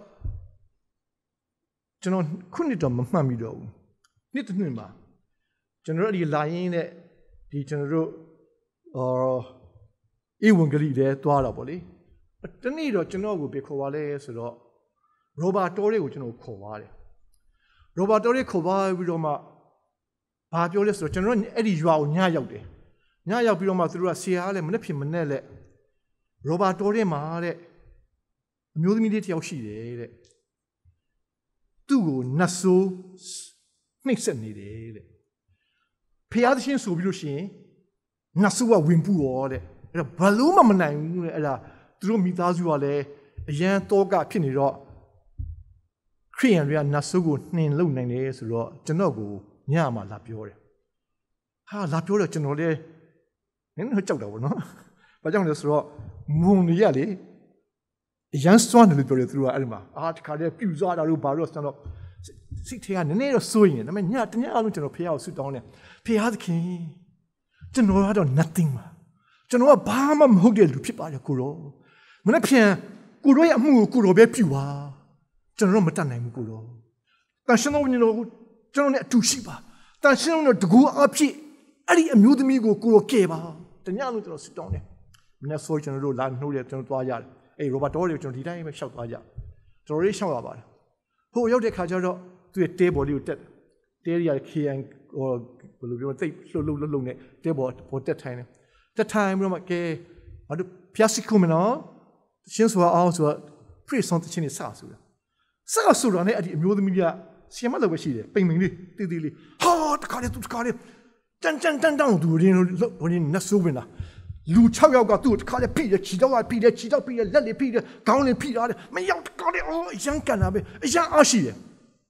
ကျွန်တော်ခုနှစ်တော့မမှတ်မိတော့ဘူး။နှစ်တစ်နှစ်မှာကျွန်တော်တို့ဒီလာရင်းနဲ့ဒီကျွန်တော်တို့အော်အေဝံဂလိတဲ့သွားတော့ဗောလေ။တနေ့တော့ကျွန်တော်ကိုပြေခေါ်ပါလဲဆိုတော့ရောဘာတော်တွေကိုကျွန်တော်ခေါ်ပါတယ်။ရောဘာတော်တွေခေါ်ပါပြီးတော့မှဘာပြောလဲဆိုတော့ကျွန်တော်အဲ့ဒီရွာကိုညရောက်တယ်။ညရောက်ပြီးတော့မှသူတို့ကဆရာကလည်းမနေ့ဖြစ်မနေ့လက်ရောဘာတော်တွေမှာတဲ့အမျိုးသမီးလေးတစ်ယောက်ရှိတယ်တဲ့။သူ့ကိုနတ်ဆိုးနှိပ်စက်နေတယ်တဲ့။ဖျားသခင်ဆိုပြီးလို့ရှိရင်နတ်ဆိုးကဝင်ပူရောတဲ့။အဲ့ဒါဘလို့မှမနိုင်ဘူးတဲ့။အဲ့ဒါသူတို့မိသားစုကလည်းအရန်တောကဖြစ်နေတော့ခရိယန်တွေကနတ်ဆိုးကိုနှင်လုံနိုင်တယ်ဆိုတော့ကျွန်တော်ကိုညမှာလာပြောတယ်။ဟာလာပြောတော့ကျွန်တော်လည်းနည်းနည်းကြောက်တာပေါ့နော်။ဘာကြောင့်လဲဆိုတော့မုံတွေရလေအရန်စွမ်းတယ်လို့ပြောတယ်သူတို့ကအဲ့ဒီမှာအာတခါတည်းပြူစားတာလို့ဘာလို့ဆိုတော့စိတ်ထဲကနည်းနည်းတော့စိုးရင်ဒါပေမဲ့ညတညအလုံးကျွန်တော်ဖះကိုဆွတောင်းတယ်။ဖះသခင်ကျွန်တော်ကတော့ nothing ပါ။ကျွန်တော်ကဘာမှမဟုတ်တဲ့လူဖြစ်ပါတယ်ကိုရော။မနေ့ဖြန်ကိုရောရဲ့အမှုကိုကိုရောပဲပြူပါ။ကျွန်တော်တော့မတတ်နိုင်ဘူးကိုရော။တန်ရှင်တော်ညီတော်ကျွန်တော်နဲ့အတူရှိပါတန်ရှင်းတော့တကူအဖြစ်အဲ့ဒီအမျိုးသမီးကိုကိုရောကဲပါတညလုံးကျွန်တော်စစ်တောင်းတယ်မနေ့ဆိုကျွန်တော်တို့လာနှိုးတယ်ကျွန်တော်သွားရတယ်အဲ့ရောဘတ်တော်တွေကျွန်တော်ဒီတိုင်းပဲရှောက်သွားကြကျွန်တော်ရေးရှောက်ရပါတယ်ဟိုရောက်တဲ့ခါကျတော့သူ့ရဲ့တဲဘော်လေးကိုတက်တဲရီရ KN ဟိုဘယ်လိုပြောသိလှုပ်လှုပ်လှုပ်လှုပ်နဲ့တဲဘော်ဘော်တက်ထိုင်တယ်တက်ထိုင်ပြီးတော့မှကဲဘာလို့ဖျားစီခုမနော်ရှင်းဆိုအောင်ဆိုတော့ pre song တချင်းနေစဆိုတာစဆိုတော့ねအဲ့ဒီအမျိုးသမီးကဆီယမလောက်ပဲရှိတယ်ပိန်ပိန်လေးတေးသေးလေးဟာတခါလေသူတခါလေတန်တန်တန်တန်သူရင်းဟိုရင်းနတ်ဆိုးဝင်လာလူ၆ယောက်ကသူ့တခါလေဖိတယ်ခြေတော့ကဖိတယ်ခြေတော့ဖိတယ်လက်လေးဖိတယ်ခေါင်းလေးဖိထားတယ်မရောက်တခါလေအော်အရန်ကန်တာပဲအရန်အားရှိတယ်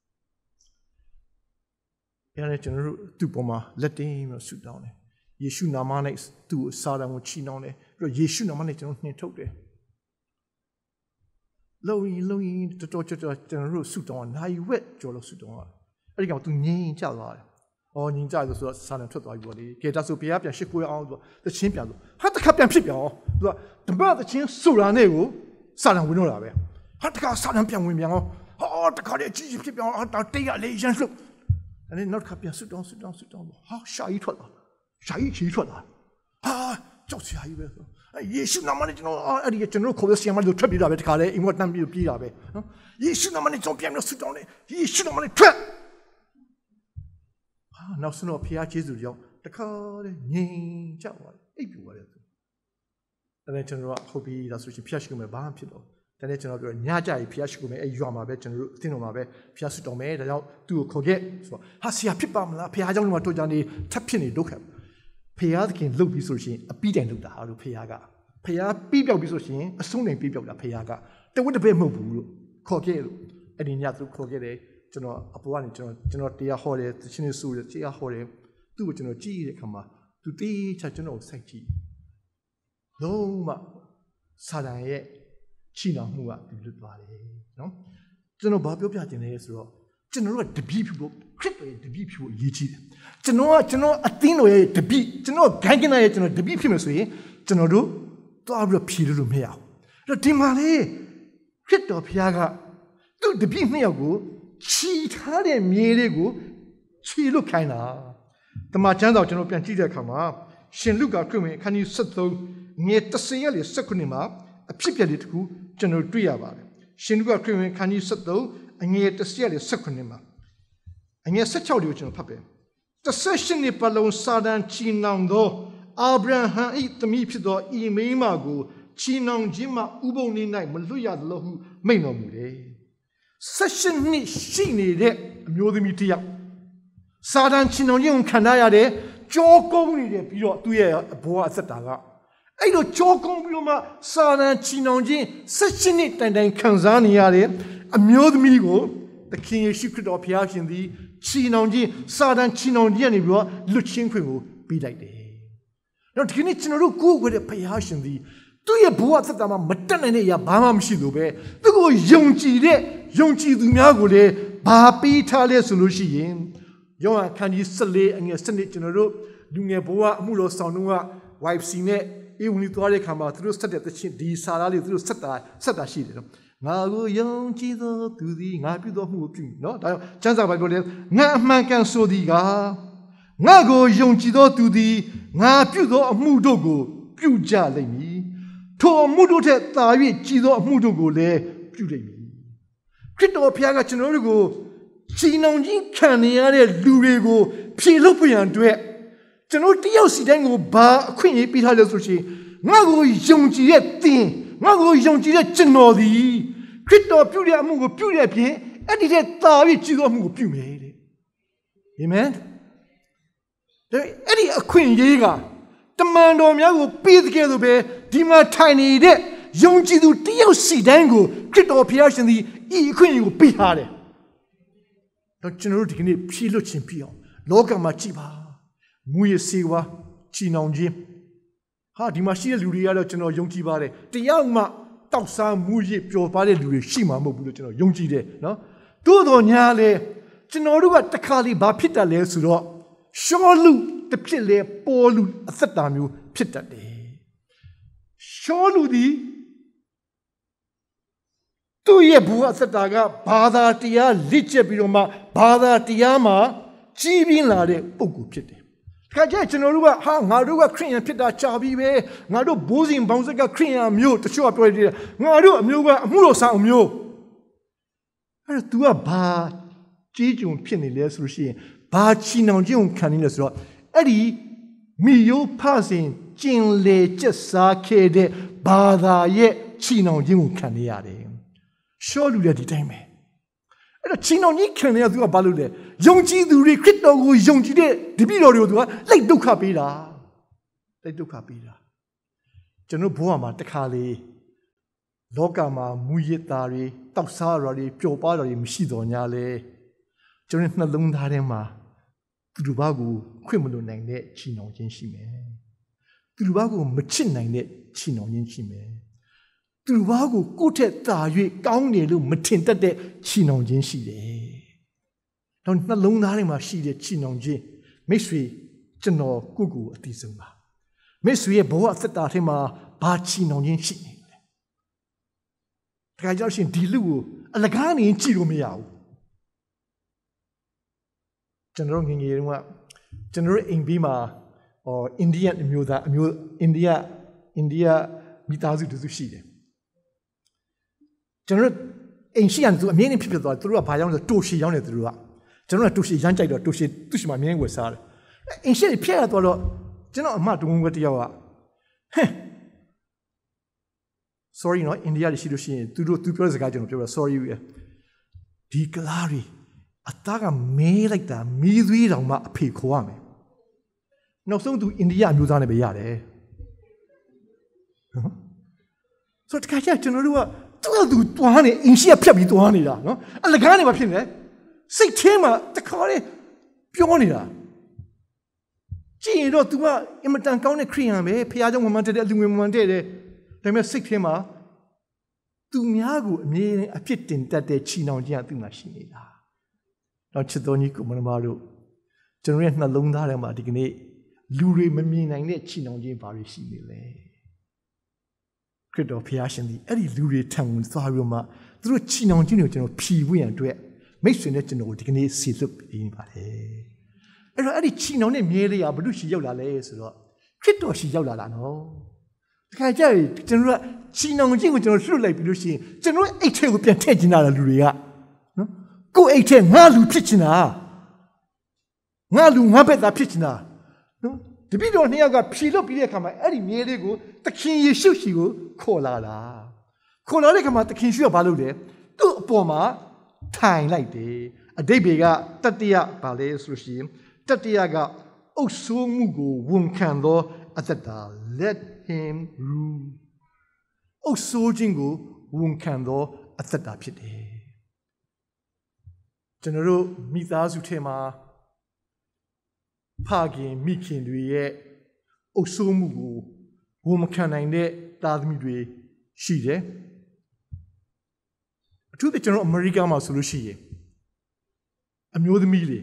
အဲ့ဒါကျွန်တော်တို့သူ့ပေါ်မှာလက်တင်းပြီးဆူတောင်းတယ်ယေရှုနာမနဲ့သူ့စာတန်ကိုချီနှောင်းတယ်ပြီးတော့ယေရှုနာမနဲ့ကျွန်တော်နှင်ထုတ်တယ်လုံရင်လုံရင်တော်တော်တော်ကျွန်တော်တို့ဆူတောင်းတာနိုင်ဝက်ကြော်လို့ဆူတောင်းတာအဲ့ဒီကောင်သူငြင်းကြသွားတယ်။အော်ငြင်းကြလို့ဆိုတော့စာလံထွက်သွားပြီပေါ့လေ။ကဲဒါဆိုဘုရားပြန်ရှစ်ခိုးအောင်ဆိုတော့တချင်းပြန်ဆိုဟာတခါပြန်ဖြစ်ပြန်အောင်သူကတပတ်တချင်းဆူလာနဲ့ကိုစာလံဝင်တော့တာပဲ။ဟာတခါစာလံပြန်ဝင်ပြန်အောင်ဟောတခါလေးကြီးဖြစ်ပြန်အောင်တော့တိတ်ရလေးရန်လှုပ်။အဲ့ဒီနောက်တစ်ခါပြန်ဆူတောင်းဆူတောင်းဆူတောင်းဟာရှာကြီးထွက်လာရှာကြီးကြီးထွက်လာဟာကြောက်စရာကြီးပဲဆိုယေရှုနာမနဲ့ကျွန်တော်အဲ့ဒီကျွန်တော်ခေါ်ရဆီယမလို့ထွက်ပြေးတာပဲတခါလေအိမ်ကတန်းပြီးပြေးတာပဲနော်ယေရှုနာမနဲ့ကျွန်တော်ပြန်ပြီးဆူတောင်းတယ်ယေရှုနာမနဲ့ထွက်ဟာနောက်ဆုံးတော့ဖခင်ယေရှုကြောင့်တခါလေငြိမ်ကြသွားတယ်အိပ်ပူသွားတယ်သူဒါနဲ့ကျွန်တော်ကဟုတ်ပြီဒါဆိုရှင်ဖခင်ရှိခိုးမယ်ဘာမှဖြစ်တော့ဒါနဲ့ကျွန်တော်ပြောညကြရင်ဖခင်ရှိခိုးမယ်အဲ့ရွာမှာပဲကျွန်တော်တို့အသင်းတော်မှာပဲဖခင်ဆူတောင်းမယ်ဒါကြောင့်သူ့ကိုခေါ်ခဲ့ဆိုတော့ဟာဆရာဖြစ်ပါမလားဖခင်ကြောင့်လည်းတော့ကြာနေထပ်ဖြစ်နေဒုက္ခဖျားသခင်လှုပ်ပြီးဆိုရှင်အပြီးတိုင်လှုပ်တာလို့ဖျားကဖျားပြီးပြောက်ပြီးဆိုရှင်အဆုံးတိုင်ပြီးပြောက်တာဖျားကတဝက်တစ်ပည့်မဟုတ်ဘူးလို့ခေါ်ခဲ့လို့အဲ့ဒီညသူခေါ်ခဲ့တယ်ကျွန်တော်အပေါ်ကနေကျွန်တော်ကျွန်တော်တရားဟောတယ်သချင်းတွေဆိုတယ်တရားဟောတယ်သူ့ကိုကျွန်တော်ကြည့်ရတဲ့အခါမှာသူတေးချကျွန်တော်ကိုစိုက်ကြည့်လုံးဝစာတန်ရဲ့ချီနှောင်မှုကဒီလိုသွားတယ်နော်ကျွန်တော်ဘာပြောပြခြင်းလဲဆိုတော့ကျွန်တော်တို့ကတပည့်ဖြစ်ဖို့ခရစ်တော်ရဲ့တပည့်ဖြစ်ဖို့အရေးကြီးတယ်ကျွန်တော်ကကျွန်တော်အသင်းတော်ရဲ့တပည့်ကျွန်တော်ဂိုင်းကနာရဲ့ကျွန်တော်တပည့်ဖြစ်မယ်ဆိုရင်ကျွန်တော်တို့သွားပြီးတော့ဖြေလို့မရဘူးအဲ့တော့ဒီမှာလေခရစ်တော်ဘုရားကသူ့တပည့်နှစ်ယောက်ကိုခြီထားတဲ့မြေတွေကိုခြီလို့ခိုင်းတာတမန်ကျမ်းစာကျွန်တော်ပြန်ကြည့်တဲ့အခါမှာရှင်လုကာခရစ်ဝင်အခန်းကြီး၁၃ငွေတစ်ဆယ်ရက်လေ၁၉မှာအဖြစ်ပြက်လေးတစ်ခုကျွန်တော်တွေ့ရပါတယ်ရှင်လုကာခရစ်ဝင်အခန်းကြီး၁၃အငယ်တစ်ဆယ်ရက်လေ၁၉မှာအငယ်၁၆လေးကိုကျွန်တော်ဖတ်ပေးတစ်ဆယ်ရှစ်နှစ်ပတ်လုံးစာတန်ချီနှောင်သောအာဗြဟံ၏သမီးဖြစ်သောဤမိန်းမကိုချီနှောင်ခြင်းမှဥပုံနေ၌မလွတ်ရသလိုဟုမိန့်တော်မူတယ်၁၈နှစ်ရှိနေတဲ့အမျိုးသမီးတစ်ယောက်စာတန်ချီနှောင်ခြင်းကိုခံရတဲ့ကြောကုန်းနေတယ်ပြီးတော့သူ့ရဲ့ဘဝအသက်တာကအဲ့လိုကြောကုန်းပြီးတော့မှစာတန်ချီနှောင်ခြင်း၁၈နှစ်တိုင်တိုင်ခံစားနေရတဲ့အမျိုးသမီးကိုသခင်ယေရှုခရစ်တော်ဘုရားရှင်သည်ချီနှောင်ခြင်းစာတန်ချီနှောင်ခြင်းကနေပြီးတော့လွတ်ချင်းခွင့်ကိုပေးလိုက်တယ်။နောက်ဒီနေ့ကျွန်တော်တို့ကိုယ်ကိုယ်တဲ့ဘုရားရှင်သည်သူ့ရဲ့ဘဝသက်တာမှာမတက်နိုင်တဲ့အရာဘာမှမရှိလို့ပဲသူကိုယုံကြည်တဲ့ယုံကြည်သူများကိုလည်းဘာပေးထားလဲဆိုလို့ရှိရင်ယောဟန်ခန်းကြီး၁၄အငယ်၁၂ကျွန်တော်တို့လူငယ်ဘဝအမှုတော်ဆောင်တို့က wife စီနဲ့အေးဝင်သွားတဲ့ခါမှာသူတို့ဆက်တဲ့တခြင်းဒီစာသားလေးသူတို့ဆက်တာဆက်တာရှိတယ်နော်ငါကိုယုံကြည်သောသူသည်ငါပြုသောမှုကိုပြုနော်ဒါကျမ်းစာဘိုင်ပြောတယ်ငါအမှန်ကန်ဆိုသည်ကငါကိုယုံကြည်သောသူသည်ငါပြုသောအမှုတို့ကိုပြုကြလိမ့်မည်ထိုအမှုတို့ထက်သာ၍ကြည်သောအမှုတို့ကိုလည်းပြုလိမ့်မည်ခရစ်တော်ဘုရားကကျွန်တော်တို့ကိုချီနှောင်ခြင်းခံနေရတဲ့လူတွေကိုဖြေလို့ပြန်အတွက်ကျွန်တော်တယောက်စီတိုင်းကိုဘာအခွင့်အရေးပေးထားလဲဆိုရှင်ငါကိုယုံကြည်တဲ့သင်ငါကိုယုံကြည်တဲ့ကျွန်တော်သည်ခရစ်တော်ပြုတဲ့အမှုကိုပြုတဲ့အပြင်အဲ့ဒီတဲ့သာပြီးကြည်သောအမှုကိုပြုမယ်တဲ့အာမင်အဲ့ဒီအခွင့်အရေးကတမန်တော်များကိုပေးတဲ့ကဲဆိုပဲဒီမှာထိုင်နေတဲ့ယုံကြည်သူတယောက်စီတိုင်းကိုခရစ်တော်ဘုရားရှင်သည်ဤအခွင့်အရေးကိုပေးထားတယ်တော့ကျွန်တော်တို့ဒီကနေ့ဖြည့်လွတ်ခြင်းပြအောင်လောကမှာကြည်ပါမူရစေဝါချီနှောင်ခြင်းဟာဒီမှာရှိတဲ့လူတွေကတော့ကျွန်တော်ယုံကြည်ပါတယ်တရားမှတောက်စားမှုရပျော်ပါတဲ့လူတွေရှိမှာမဟုတ်ဘူးလို့ကျွန်တော်ယုံကြည်တယ်နော်သို့တော်ညာလေကျွန်တော်တို့ကတခါလေဘာဖြစ်တတ်လဲဆိုတော့ရှောလူတစ်ဖြစ်လေပေါ်လူအသက်တာမျိုးဖြစ်တတ်တယ်ရှောလူဒီသူ့ရဲ့ဘဝအသက်တာကဘာသာတရားလက်ကျက်ပြီးတော့မှဘာသာတရားမှာကြီးပြင်းလာတဲ့ပုဂ္ဂိုလ်ဖြစ်တယ်ခါကျကျွန်တော်တို့ကဟာငါတို့ကခရစ်ယာန်ဖြစ်တာကြာပြီပဲငါတို့ဘိုးစဉ်ဘောင်ဆက်ကခရစ်ယာန်မျိုးတချို့ကပြောတယ်ငါတို့အမျိုးကအမှုတော်ဆောင်အမျိုးအဲ့တော့ तू ကဘာကြီးကျုံဖြစ်နေလဲဆိုလို့ရှိရင်ဘာချီနှောင်ခြင်းကိုခံနေလဲဆိုတော့အဲ့ဒီမိယိုးဖစဉ်ကျင်လေကျက်စားခဲ့တဲ့ဘာသာရဲ့ချီနှောင်ခြင်းကိုခံနေရတယ်ရှောလူလည်းဒီတိုင်းပဲအဲ့တော့ချီနှောင်ကြီးခံနေရ तू ကဘာလုပ်လဲယုံကြည်သူတွေခရစ်တော်ကိုယုံကြည်တဲ့တပည့်တော်တွေကို तू ကလိုက်ဒုက္ခပေးတာလိုက်ဒုက္ခပေးတာကျွန်တော်ဘဝမှာတခါလေလောကမှာမူရစ်သားတွေတောက်စားတော်တွေပျော်ပါတော်တွေမရှိတော်ညာလေကျွန်တော်နှလုံးသားထဲမှာသူတို့ဘာကိုခွင့်မလို့နိုင်တဲ့ချီနှောင်ခြင်းရှိမယ်သူတို့ဘာကိုမချစ်နိုင်တဲ့ချီနှောင်ခြင်းရှိမယ်သူတို့ဘာကိုကိုယ့်ထက်သာ၍ကောင်းတယ်လို့မထင်တတ်တဲ့ချီနှောင်ခြင်းရှိတယ်တော့နှလုံးသားထဲမှာရှိတဲ့ချီနှောင်ခြင်းမိတ်ဆွေကျွန်တော်ကိုယ့်ကိုယ်အသိဆုံးပါမိတ်ဆွေရဲ့ဘဝအသက်တာထဲမှာဘာချီနှောင်ခြင်းရှိနေလဲတခါကြောက်ရှင်ဒီလူကိုအလကားနေကြည့်လို့မရဘူးကျွန်တော်ငငယ်တုန်းကကျွန်တော်အိမ်ဘေးမှာဟောအိန္ဒိယအမျိုးသားအမျိုးအိန္ဒိယအိန္ဒိယမိသားစုတူစုရှိတယ်ကျွန်တော်အိမ်ရှိရန်သူအမြင်နဲ့ဖြစ်ဖြစ်သွားသူတို့ကဘာကြောင့်လဲတိုရှီရောင်းတယ်သူတို့ကကျွန်တော်ကတိုရှီရမ်းကြိုက်တော့တိုရှီသူ့ရှိမှအမြင်ဝယ်စားတယ်အိမ်ရှိဖြတ်ရတော့ကျွန်တော်အမတုံးကတယောက်ကဟဲ့ sorry နော်အိန္ဒိယရှိလို့ရှိရင်သူတို့သူပြောတဲ့စကားကျွန်တော်ပြောတာ sorry ဒီကလာရီအသားကမဲလိုက်တာမီးသွေးတောင်မှအဖေခေါ်ရမယ်နောက်ဆုံးသူအိန္ဒိယအမျိုးသားနဲ့ပဲရတယ်နော်ဆိုတော့တခါကျကျွန်တော်တို့ကသူ့သူတွားနေအင်ရှိကဖြတ်ပြီးတွားနေတာနော်အလကားနေမှာဖြစ်နေစိတ်ထဲမှာတခါလေပြောနေတာ既然都话，因为当讲的可以啊呗，偏要将我们这里另外我们这里，但没识天嘛，都伢个没啊，必定得得气囊这样都那是的啦。然后吃到你个么嘛路，真人那弄大了嘛，这个呢，路里没没那呢气囊这把人是的嘞。可到偏心的，哎，你路里听啥个嘛？都是气囊这种这种皮肤样对，没说呢，真的我这个呢，谁都不明白嘞。哎说，哎，你气囊呢，面里啊，不都是要来嘞？是咯，可到是要来了喏。看这，真说气囊这个真是来比如是，真说一切会变太紧了路里啊，喏，过一切俺路撇紧啊，俺路俺别咋撇紧啊，喏。特别到那个疲劳比例看嘛，哎，你面里个，他轻易休息个，可拉啦，可拉哩看嘛，他轻需要把路的，都不嘛，太来的，啊，这边个特地啊，把嘞说是，特地啊个，欧苏木个文看到啊，这个 let him rule， 欧苏经个文看到啊，这个撇的，真的说米达苏天嘛。怕见米看对ရဲ့အုပ်စိုးမှုကိုဝန်မခံနိုင်တဲ့သားသမီးတွေရှိတယ်အထူးသဖြင့်ကျွန်တော်အမေရိကန်မှာဆိုလို့ရှိရင်အမျိုးသမီးတွေ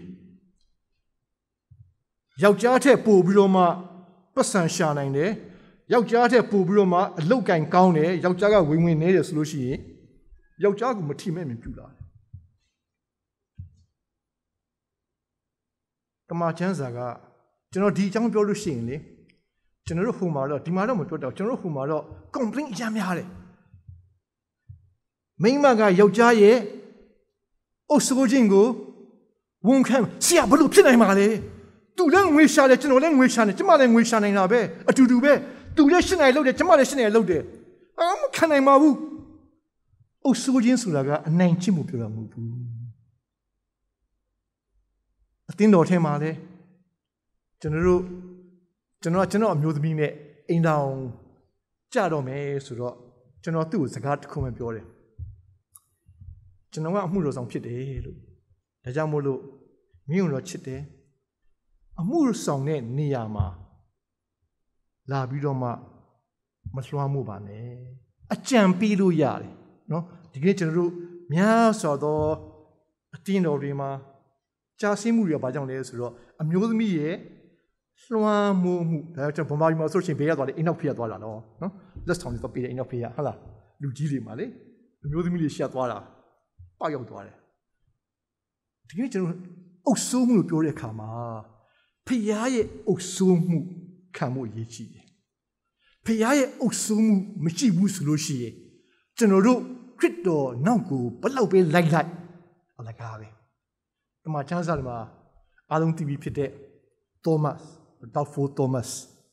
ယောက်ျားထက်ပိုပြီးတော့မှပတ်စံရှာနိုင်တယ်ယောက်ျားထက်ပိုပြီးတော့မှအလုတ်ကင်ကောင်းတယ်ယောက်ျားကဝင်ဝင်နေတယ်ဆိုလို့ရှိရင်ယောက်ျားကမထိမဲ့မြင်ပြလာတယ်ကမာချမ်းစာကကျွန်တော်ဒီအကြောင်းပြောလို့ရှိရင်လေကျွန်တော်တို့ဟိုမှာတော့ဒီမှာတော့မပြောတော့ကျွန်တော်တို့ဟိုမှာတော့ complaint အများများတယ်မိန်းမကယောက်ျားရဲ့အုပ်စိုးခြင်းကိုဝန်ခံဆရာဘလို့ဖြစ်နိုင်မှာလဲသူလည်းငွေရှာတယ်ကျွန်တော်လည်းငွေရှာတယ်ကျမလည်းငွေရှာနိုင်တာပဲအတူတူပဲသူလည်းရှင်းနိုင်လို့တယ်ကျမလည်းရှင်းနိုင်လို့တယ်အာမခံနိုင်ပါဘူးအုပ်စိုးခြင်းဆိုတာကအနိုင်ကျင့်မှုပြောတာမဟုတ်ဘူးအတင်းတော်ထဲမှာလဲကျွန်တော်တို့ကျွန်တော်ကျွန်တော်အမျိုးသမီးနဲ့အိမ်တော်ကြတော့မယ်ဆိုတော့ကျွန်တော်သူ့ကိုစကားတစ်ခုမှပြောတယ်ကျွန်တော်ကအမှုတော်ဆောင်ဖြစ်တယ်လို့ဒါကြောင့်မို့လို့မင်းတို့ချစ်တယ်အမှုဆောင်တဲ့နေရာမှာလာပြီးတော့မှမလွှမ်းမှုပါနဲ့အကြံပေးလို့ရတယ်နော်ဒီကနေ့ကျွန်တော်တို့များစွာသောအတင်းတော်တွေမှာကြာဆင်းမှုတွေကဘာကြောင့်လဲဆိုတော့အမျိုးသမီးရဲ့လွှမ်းမိုးမှုဒါကြောင့်ဗမာပြည်မှာဆိုရှင်ဘေးရသွားတယ်အိမ်နောက်ဖေးရသွားတာနော်နော်လက်ဆောင်တွေတော့ပေးတယ်အိမ်နောက်ဖေးရဟုတ်လားလူကြီးတွေမှာလေအမျိုးသမီးတွေရှက်သွားတာပေါက်ရောက်သွားတယ်ဒီကနေ့ကျွန်တော်အုပ်စိုးမှုလို့ပြောတဲ့အခါမှာဖခင်ရဲ့အုပ်စိုးမှုခံမှုအရေးကြီးတယ်ဖခင်ရဲ့အုပ်စိုးမှုမရှိဘူးဆိုလို့ရှိရင်ကျွန်တော်တို့ခရစ်တော်နောက်ကိုဘလောက်ပဲလိုက်လိုက်အလကားပဲဒီမှာချမ်းသာတယ်မှာအားလုံးတီဗီဖြစ်တဲ့ Thomas Doubtful Thomas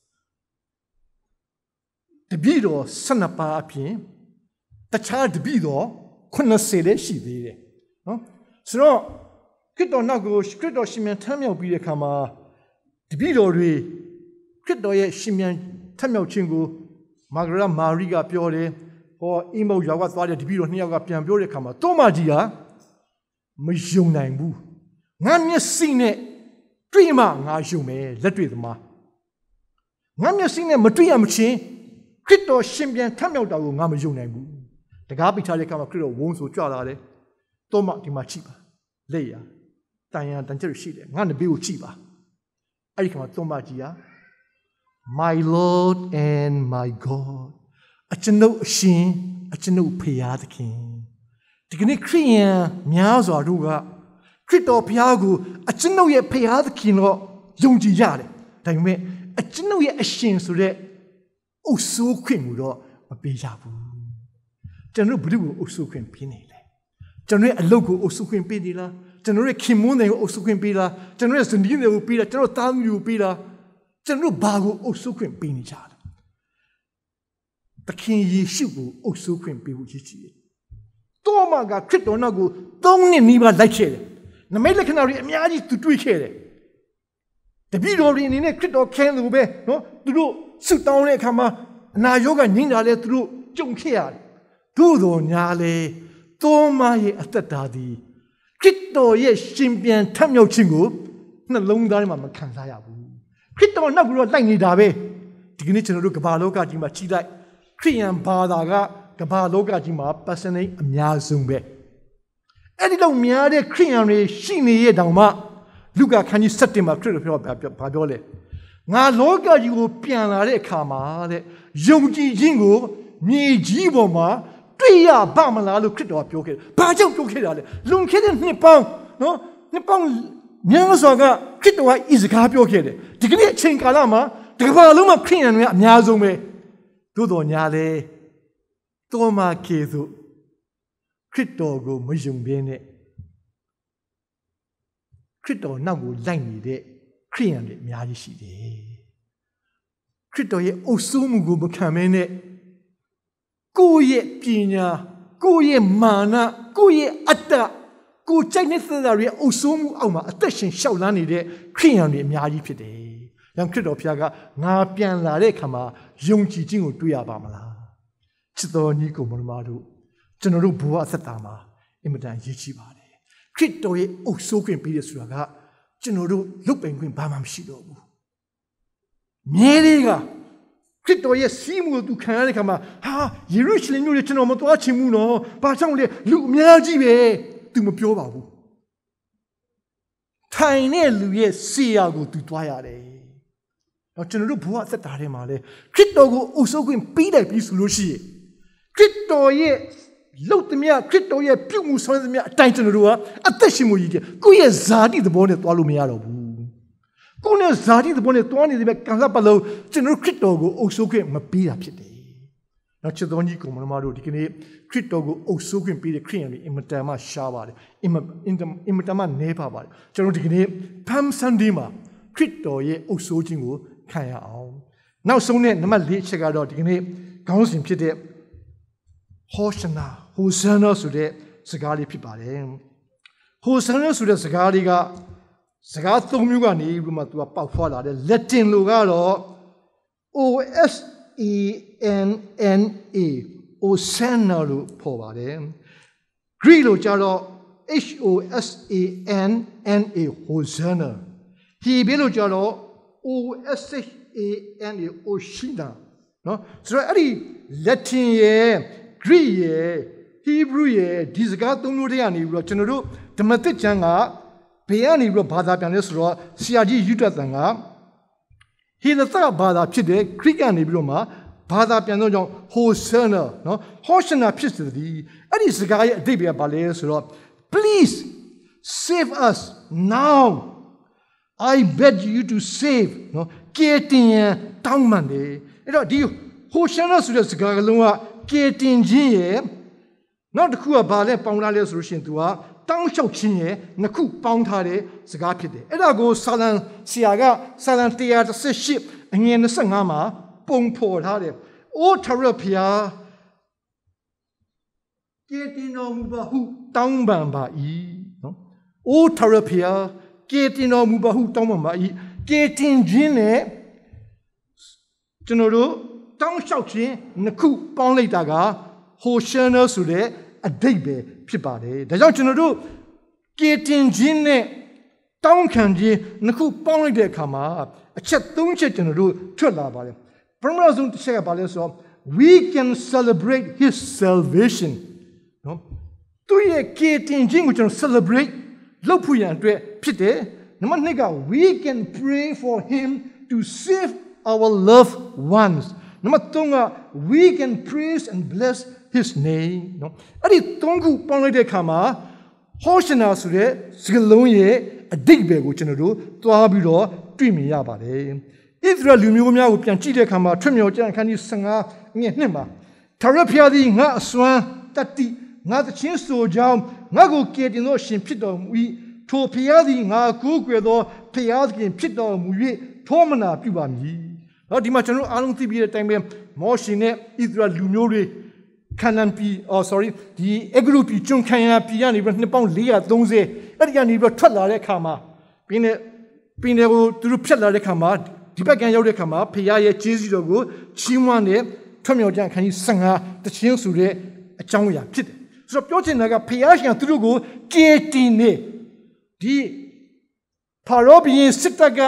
တပည့်တော်ဆယ်နှစ်ပါးအပြင်တခြားတပည့်တော်ခုနှစ်ဆယ်လည်းရှိသေးတယ်နော်ဆိုတော့ခရစ်တော်နောက်ကိုခရစ်တော်ရှင်မြန်ထမ်းမြောက်ပြီးတဲ့အခါမှာတပည့်တော်တွေခရစ်တော်ရဲ့ရှင်မြန်ထမ်းမြောက်ခြင်းကိုမာဂရမာရီကပြောတယ်ဟောအိမ်မောက်ရောက်ကသွားတဲ့တပည့်တော်နှစ်ယောက်ကပြန်ပြောတဲ့အခါမှာသောမာကြီးကမယုံနိုင်ဘူးငါမျက်စိနဲ့တွေ့မှငါယုံမယ်လက်တွေ့သမားငါမျက်စိနဲ့မတွေ့ရမချင်းခရစ်တော်ရှင်ပြန်ထမြောက်တာကိုငါမယုံနိုင်ဘူးတကားပိထားတဲ့အခါမှာခရစ်တော်ဝုန်းဆိုကြွလာတယ်တော့မှဒီမှာကြည့်ပါလက်ရတန်ရန်တန်ချက်ရှိတယ်ငါနဘေးကိုကြည့်ပါအဲ့ဒီခါမှာတော့မှကြီးဟာ My Lord and my God အကျွန်ုပ်အရှင်အကျွန်ုပ်ဖရာသခင်ဒီကနေ့ခရစ်ယာန်များစွာတို့ကခရစ်တော်ဘုရားကိုအကျွန်ုပ်ရဲ့ဘုရားသခင်တော့ယုံကြည်ကြတယ်ဒါပေမဲ့အကျွန်ုပ်ရဲ့အရှင်ဆိုတဲ့အုပ်စိုးခွင့်ကိုတော့မပေးကြဘူးကျွန်တော်ဘုရားကိုအုပ်စိုးခွင့်ပေးနေလေကျွန်တော်ရဲ့အလုပ်ကိုအုပ်စိုးခွင့်ပေးနေလားကျွန်တော်ရဲ့ခင်မွန်းတွေကိုအုပ်စိုးခွင့်ပေးလားကျွန်တော်ရဲ့ဇနီးတွေကိုပေးလားကျွန်တော်သားသမီးတွေကိုပေးလားကျွန်တော်ဘာကိုအုပ်စိုးခွင့်ပေးနေကြလဲသခင်ယေရှုကိုအုပ်စိုးခွင့်ပေးဖို့ရည်ကြည်တယ်တော့မှကခရစ်တော်နောက်ကိုသုံးနှစ်နီးပါးလိုက်ခဲ့တယ်နမိတ်လက္ခဏာတွေအများကြီးသူတွေ့ခဲ့တယ်တပည့်တော်တွေအနေနဲ့ခရစ်တော်ခဲလို့ပဲနော်သူတို့ဆုတောင်းတဲ့အခါမှာအနာရောဂါငြိမ်းတာလဲသူတို့ကြုံခဲ့ရတယ်သို့တော်ညာလေသောမရဲ့အသက်တာသည်ခရစ်တော်ရဲ့ရှင်ပြန်ထမြောက်ခြင်းကိုနှလုံးသားထဲမှာမခံစားရဘူးခရစ်တော်နောက်ပြီးတော့လိုက်နေတာပဲဒီကနေ့ကျွန်တော်တို့ကမ္ဘာလောကကြီးမှာကြီးလိုက်ခရိယန်ဘာသာကကမ္ဘာလောကကြီးမှာ percentage အများဆုံးပဲအဲ့ဒီတော့များတဲ့ခရိယန်တွေရှိနေရတောင်မှလူကခန်းကြီး seven မှာခရစ်တော်ပြောဘာပြောလဲငါလောကကြီးကိုပြန်လာတဲ့အခါမှာတဲ့ယုံကြည်ခြင်းကိုမြေကြီးပေါ်မှာတွေ့ရပါမလားလို့ခရစ်တော်ပြောခဲ့တယ်။ဘာကြောင့်ပြောခဲ့တာလဲ။လွန်ခဲ့တဲ့နှစ်ပေါင်းနော်နှစ်ပေါင်းများစွာကခရစ်တော်ကဤစကားပြောခဲ့တယ်။ဒီကနေ့အချိန်ကာလမှာဒီကမ္ဘာလုံးမှာခရစ်ယာန်တွေအများဆုံးပဲ။သို့တော်ညာလေတောမာကေသူခရစ်တော်ကိုမယုံဘဲနဲ့ခရစ်တော်နောက်ကိုလိုက်နေတဲ့ခရိယန်တွေအများကြီးရှိတယ်ခရစ်တော်ရဲ့အုပ်စိုးမှုကိုမခံမင်းနဲ့ကိုယ့်ရဲ့ပညာကိုယ့်ရဲ့မာနကိုယ့်ရဲ့အတ္တကိုယ်ကြိုက်နေတဲ့သားတွေအုပ်စိုးမှုအောက်မှာအသက်ရှင်ရှောက်လန်းနေတဲ့ခရိယန်တွေအများကြီးဖြစ်တယ်။ရောင်ခရစ်တော်ဘုရားကငါပြန်လာတဲ့အခါမှာယုံကြည်ခြင်းကိုတွေ့ရပါမလား။ချစ်တော်ညီကိုမတော်မတို့ကျွန်တော်တို့ဘဝအသက်တာမှာအင်မတန်ရည်ကြီးပါတယ်။ခရစ်တော်ရဲ့အုပ်စိုးခွင့်ပေးတယ်ဆိုတာကကျွန်တော်တို့လုတ်ပိုင်ခွင့်ဘာမှမရှိတော့ဘူး။မြဲလေးကခရစ်တော်ရဲ့စီးမှုကိုသူခံရတဲ့အခါမှာဟာယေရုရှလင်မြို့ကိုကျွန်တော်မသွားချင်ဘူးနော်။ဘာကြောင့်လဲလူအများကြီးပဲသူမပြောပါဘူး။ထိုင်တဲ့လူရဲ့စီယာကိုသူသွားရတယ်။တော့ကျွန်တော်တို့ဘဝအသက်တာထဲမှာလေခရစ်တော်ကိုအုပ်စိုးခွင့်ပေးတယ်ပြီးဆိုလို့ရှိရင်ခရစ်တော်ရဲ့လုတ်သမျှခရစ်တော်ရဲ့ပြုမှုဆောင်သမျှအတိုင်းကျွန်တော်တို့ကအသက်ရှင်မှုကြီးတယ်ကိုယ့်ရဲ့ဇာတိသဘောနဲ့သွားလို့မရတော့ဘူးကိုယ့်နဲ့ဇာတိသဘောနဲ့သွားနေတဲ့ကံလှပ်ပတ်လုံးကျွန်တော်တို့ခရစ်တော်ကိုအုပ်စိုးခွင့်မပေးတာဖြစ်တယ်။နောက်ချစ်တော်ကြီးကောင်မတို့ဒီကနေ့ခရစ်တော်ကိုအုပ်စိုးခွင့်ပေးတဲ့ခရစ်ယာန်တွေအင်မတန်မှရှားပါတယ်အင်မအင်မတန်မှနည်းပါပါတယ်ကျွန်တော်ဒီကနေ့ Palm Sunday မှာခရစ်တော်ရဲ့အုပ်စိုးခြင်းကိုခံရအောင်နောက်ဆုံးနဲ့နံပါတ်၄အချက်ကတော့ဒီကနေ့ခေါင်းစဉ်ဖြစ်တဲ့ဟောရှနာဟိုဇန်နာဆိုတဲ့စကားလေးဖြစ်ပါတယ်ဟိုဇန်နာဆိုတဲ့စကားလေးကစကားသုံးမျိုးကနေပြီးမှသူကပေါက်ဖွာလာတယ်လက်တင်လိုကတော့ O S E N N A Hosanna လို့ခေါ်ပါတယ် Greek လိုကျတော့ H O S A N N A Hosanna Hebrew လိုကျတော့ O S H A N A Oshina နော်ဆိုတော့အဲ့ဒီ Latin ရဲ့ Greek ရဲ့ Hebrew ရဲ့ဒီစကားသုံးမျိုးတွေကနေပြီးတော့ကျွန်တော်တို့ဓမ္မသစ်ကျမ်းကဘေးကနေပြီးတော့ဘာသာပြန်လဲဆိုတော့ဆရာကြီးယူတတ်တန်ကဟေလသဘာသာဖြစ်တဲ့ Greek ကနေပြီးတော့မှဘာသာပြန်တော့ကြောင့် Hosanna နော် Hosanna ဖြစ်စေသည်အဲ့ဒီစကားရဲ့အဓိပ္ပာယ်ကဘာလဲဆိုတော့ Please save us now I beg you to save နော်ကယ်တင်ရန်တောင်းပန်တယ်အဲ့တော့ဒီ Hosanna ဆိုတဲ့စကားကလုံးကကယ်တင်ခြင်းရဲ့နောက်တစ်ခုကဘာလဲပေါင်းထားလဲဆိုလို့ရှိရင် तू ကတောင်းလျှောက်ခြင်းရဲ့နှစ်ခုပေါင်းထားတဲ့စကားဖြစ်တယ်အဲ့ဒါကိုဆာလံဆရာကဆာလံone thirty-eightအငယ်twenty-fiveမှာပုံဖော်ထားတယ်အိုးထရဖျားကယ်တင်တော်မူပါဟုတောင်းပန်ပါ၏နော်အိုးထရဖျားကယ်တင်တော်မူပါဟုတောင်းပန်ပါ၏ကယ်တင်ခြင်းနဲ့ကျွန်တော်တို့တောင်းလျှောက်ခြင်းနှစ်ခုပေါင်းလိုက်တာကဟိုရှန်နာဆိုတဲ့အဓိပ္ပာယ်ဖြစ်ပါတယ်ဒါကြောင့်ကျွန်တော်တို့ကယ်တင်ခြင်းနဲ့တောင်းခံခြင်းနှစ်ခုပေါင်းလိုက်တဲ့အခါမှာအချက်သုံးချက်ကျွန်တော်တို့ထွက်လာပါတယ်ပထမဆုံးတစ်ချက်ကဘာလဲဆိုတော့ we can celebrate his salvation နော်သူရဲ့ကယ်တင်ခြင်းကိုကျွန်တော် celebrate လုပ်ဖို့ရန်အတွက်ဖြစ်တယ်နံပါတ်twoက we can pray for him to save our loved onesနံပါတ်threeက we can praise and bless his name နော်အဲ့ဒီသုံးခုပေါင်းလိုက်တဲ့အခါမှာဟောရှနာဆိုတဲ့စကားလုံးရဲ့အဓိပ္ပာယ်ကိုကျွန်တော်တို့သွားပြီးတော့တွေ့မြင်ရပါတယ်ဣသရေလလူမျိုးများကိုပြန်ကြည့်တဲ့အခါမှာထွတ်မြော်ကျမ်းအခန်းကြီးfifteenငွေtwoမှာထာဝရဘုရားသည်ငါအစွမ်းတတ္တိငါသခြင်းဆိုကြောင်းငါကိုကယ်တင်သောရှင်ဖြစ်တော်မူ၏ထိုဘုရားသည်ငါကိုးကွယ်သောဘုရားသခင်ဖြစ်တော်မူ၍ထောမနာပြုပါမည်နော်ဒီမှာကျွန်တော်အားလုံးသိပြီးတဲ့အတိုင်းပဲမောရှေနဲ့ဣသရေလလူမျိုးတွေခါနန်ပြည် oh sorry ဒီအဂရုပြည်ကျွန်းခံရပြည်ကနေပြီးနှစ်ပေါင်းfour thirtyအဲ့ဒီကနေပြီးထွက်လာတဲ့အခါမှာပင်နဲ့ပင်တွေကိုသူတို့ဖြတ်လာတဲ့အခါမှာဒီဘက်ကရောက်တဲ့အခါမှာဖခင်ရဲ့ကျေးဇူးတော်ကိုချီးမွမ်းတဲ့ထွတ်မြောက်ကျမ်းအခန်းကြီးfifteenတခြင်းဆိုတဲ့အကြောင်းအရာဖြစ်တယ်ဆိုတော့ပြောချင်တာကဖခင်ရှင်သူတို့ကိုကယ်တင်နေဒီဖာရောဘုရင်စစ်တပ်ကက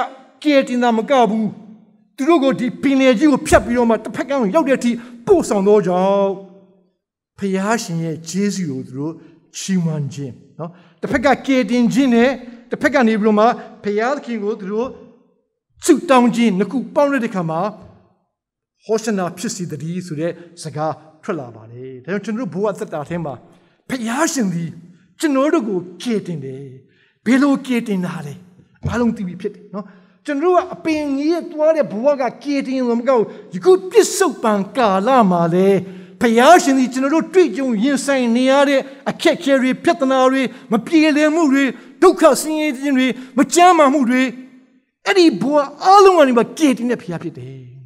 getting them a gabu. To go deep in a Jew, Piapioma, the Pagan, Yogati, post on no job. Payashin, Jesu, through Chiman Jim. The Paga getting Gine, the Pagan Ibroma, Payal King go through. Two down Jin, the cook pounded the Kama. Hoshana Pissy the D, so there, Saga, Trelabani. They don't know what that Tema. Payashin the Genogo getting there. Below getting Nade. I don't think we pit, no? General being yet what a boaga getting them go. You could be so banka lama there. Payashin the general treat you insane near a kekeri, petanari, Mapile Muri, Dukas in it, Majama Muri. Any boy, all the money but getting a happy day.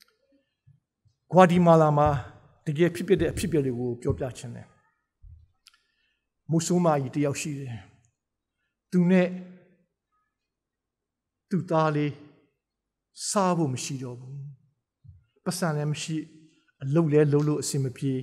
Guatemala, the gay people that people will go Dutchin. Musuma, the Yoshi. Do ne do dali, Sabo Mishido. Passan Mishi, a low lead lolo simapi.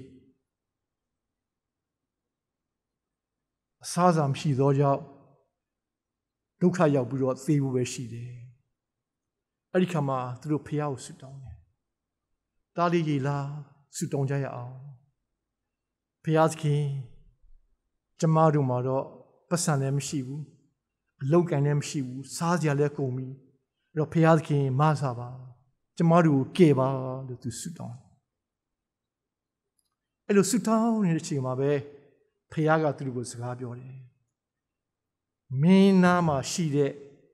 Sazam she doja. Duka Yabu, they were she day. Arikama through Piao Sudan. Dali Yila, Sudan Jaya. Piazki, Jamadu Mado, Pasanem Shivu, Loganem Shivu, Sazia Lekomi, Ropiazki, Mazava, Jamadu Keva, the Sudan. Elo Sudan in the Chimabe, Piaga through Sagabiore. Minama Shide.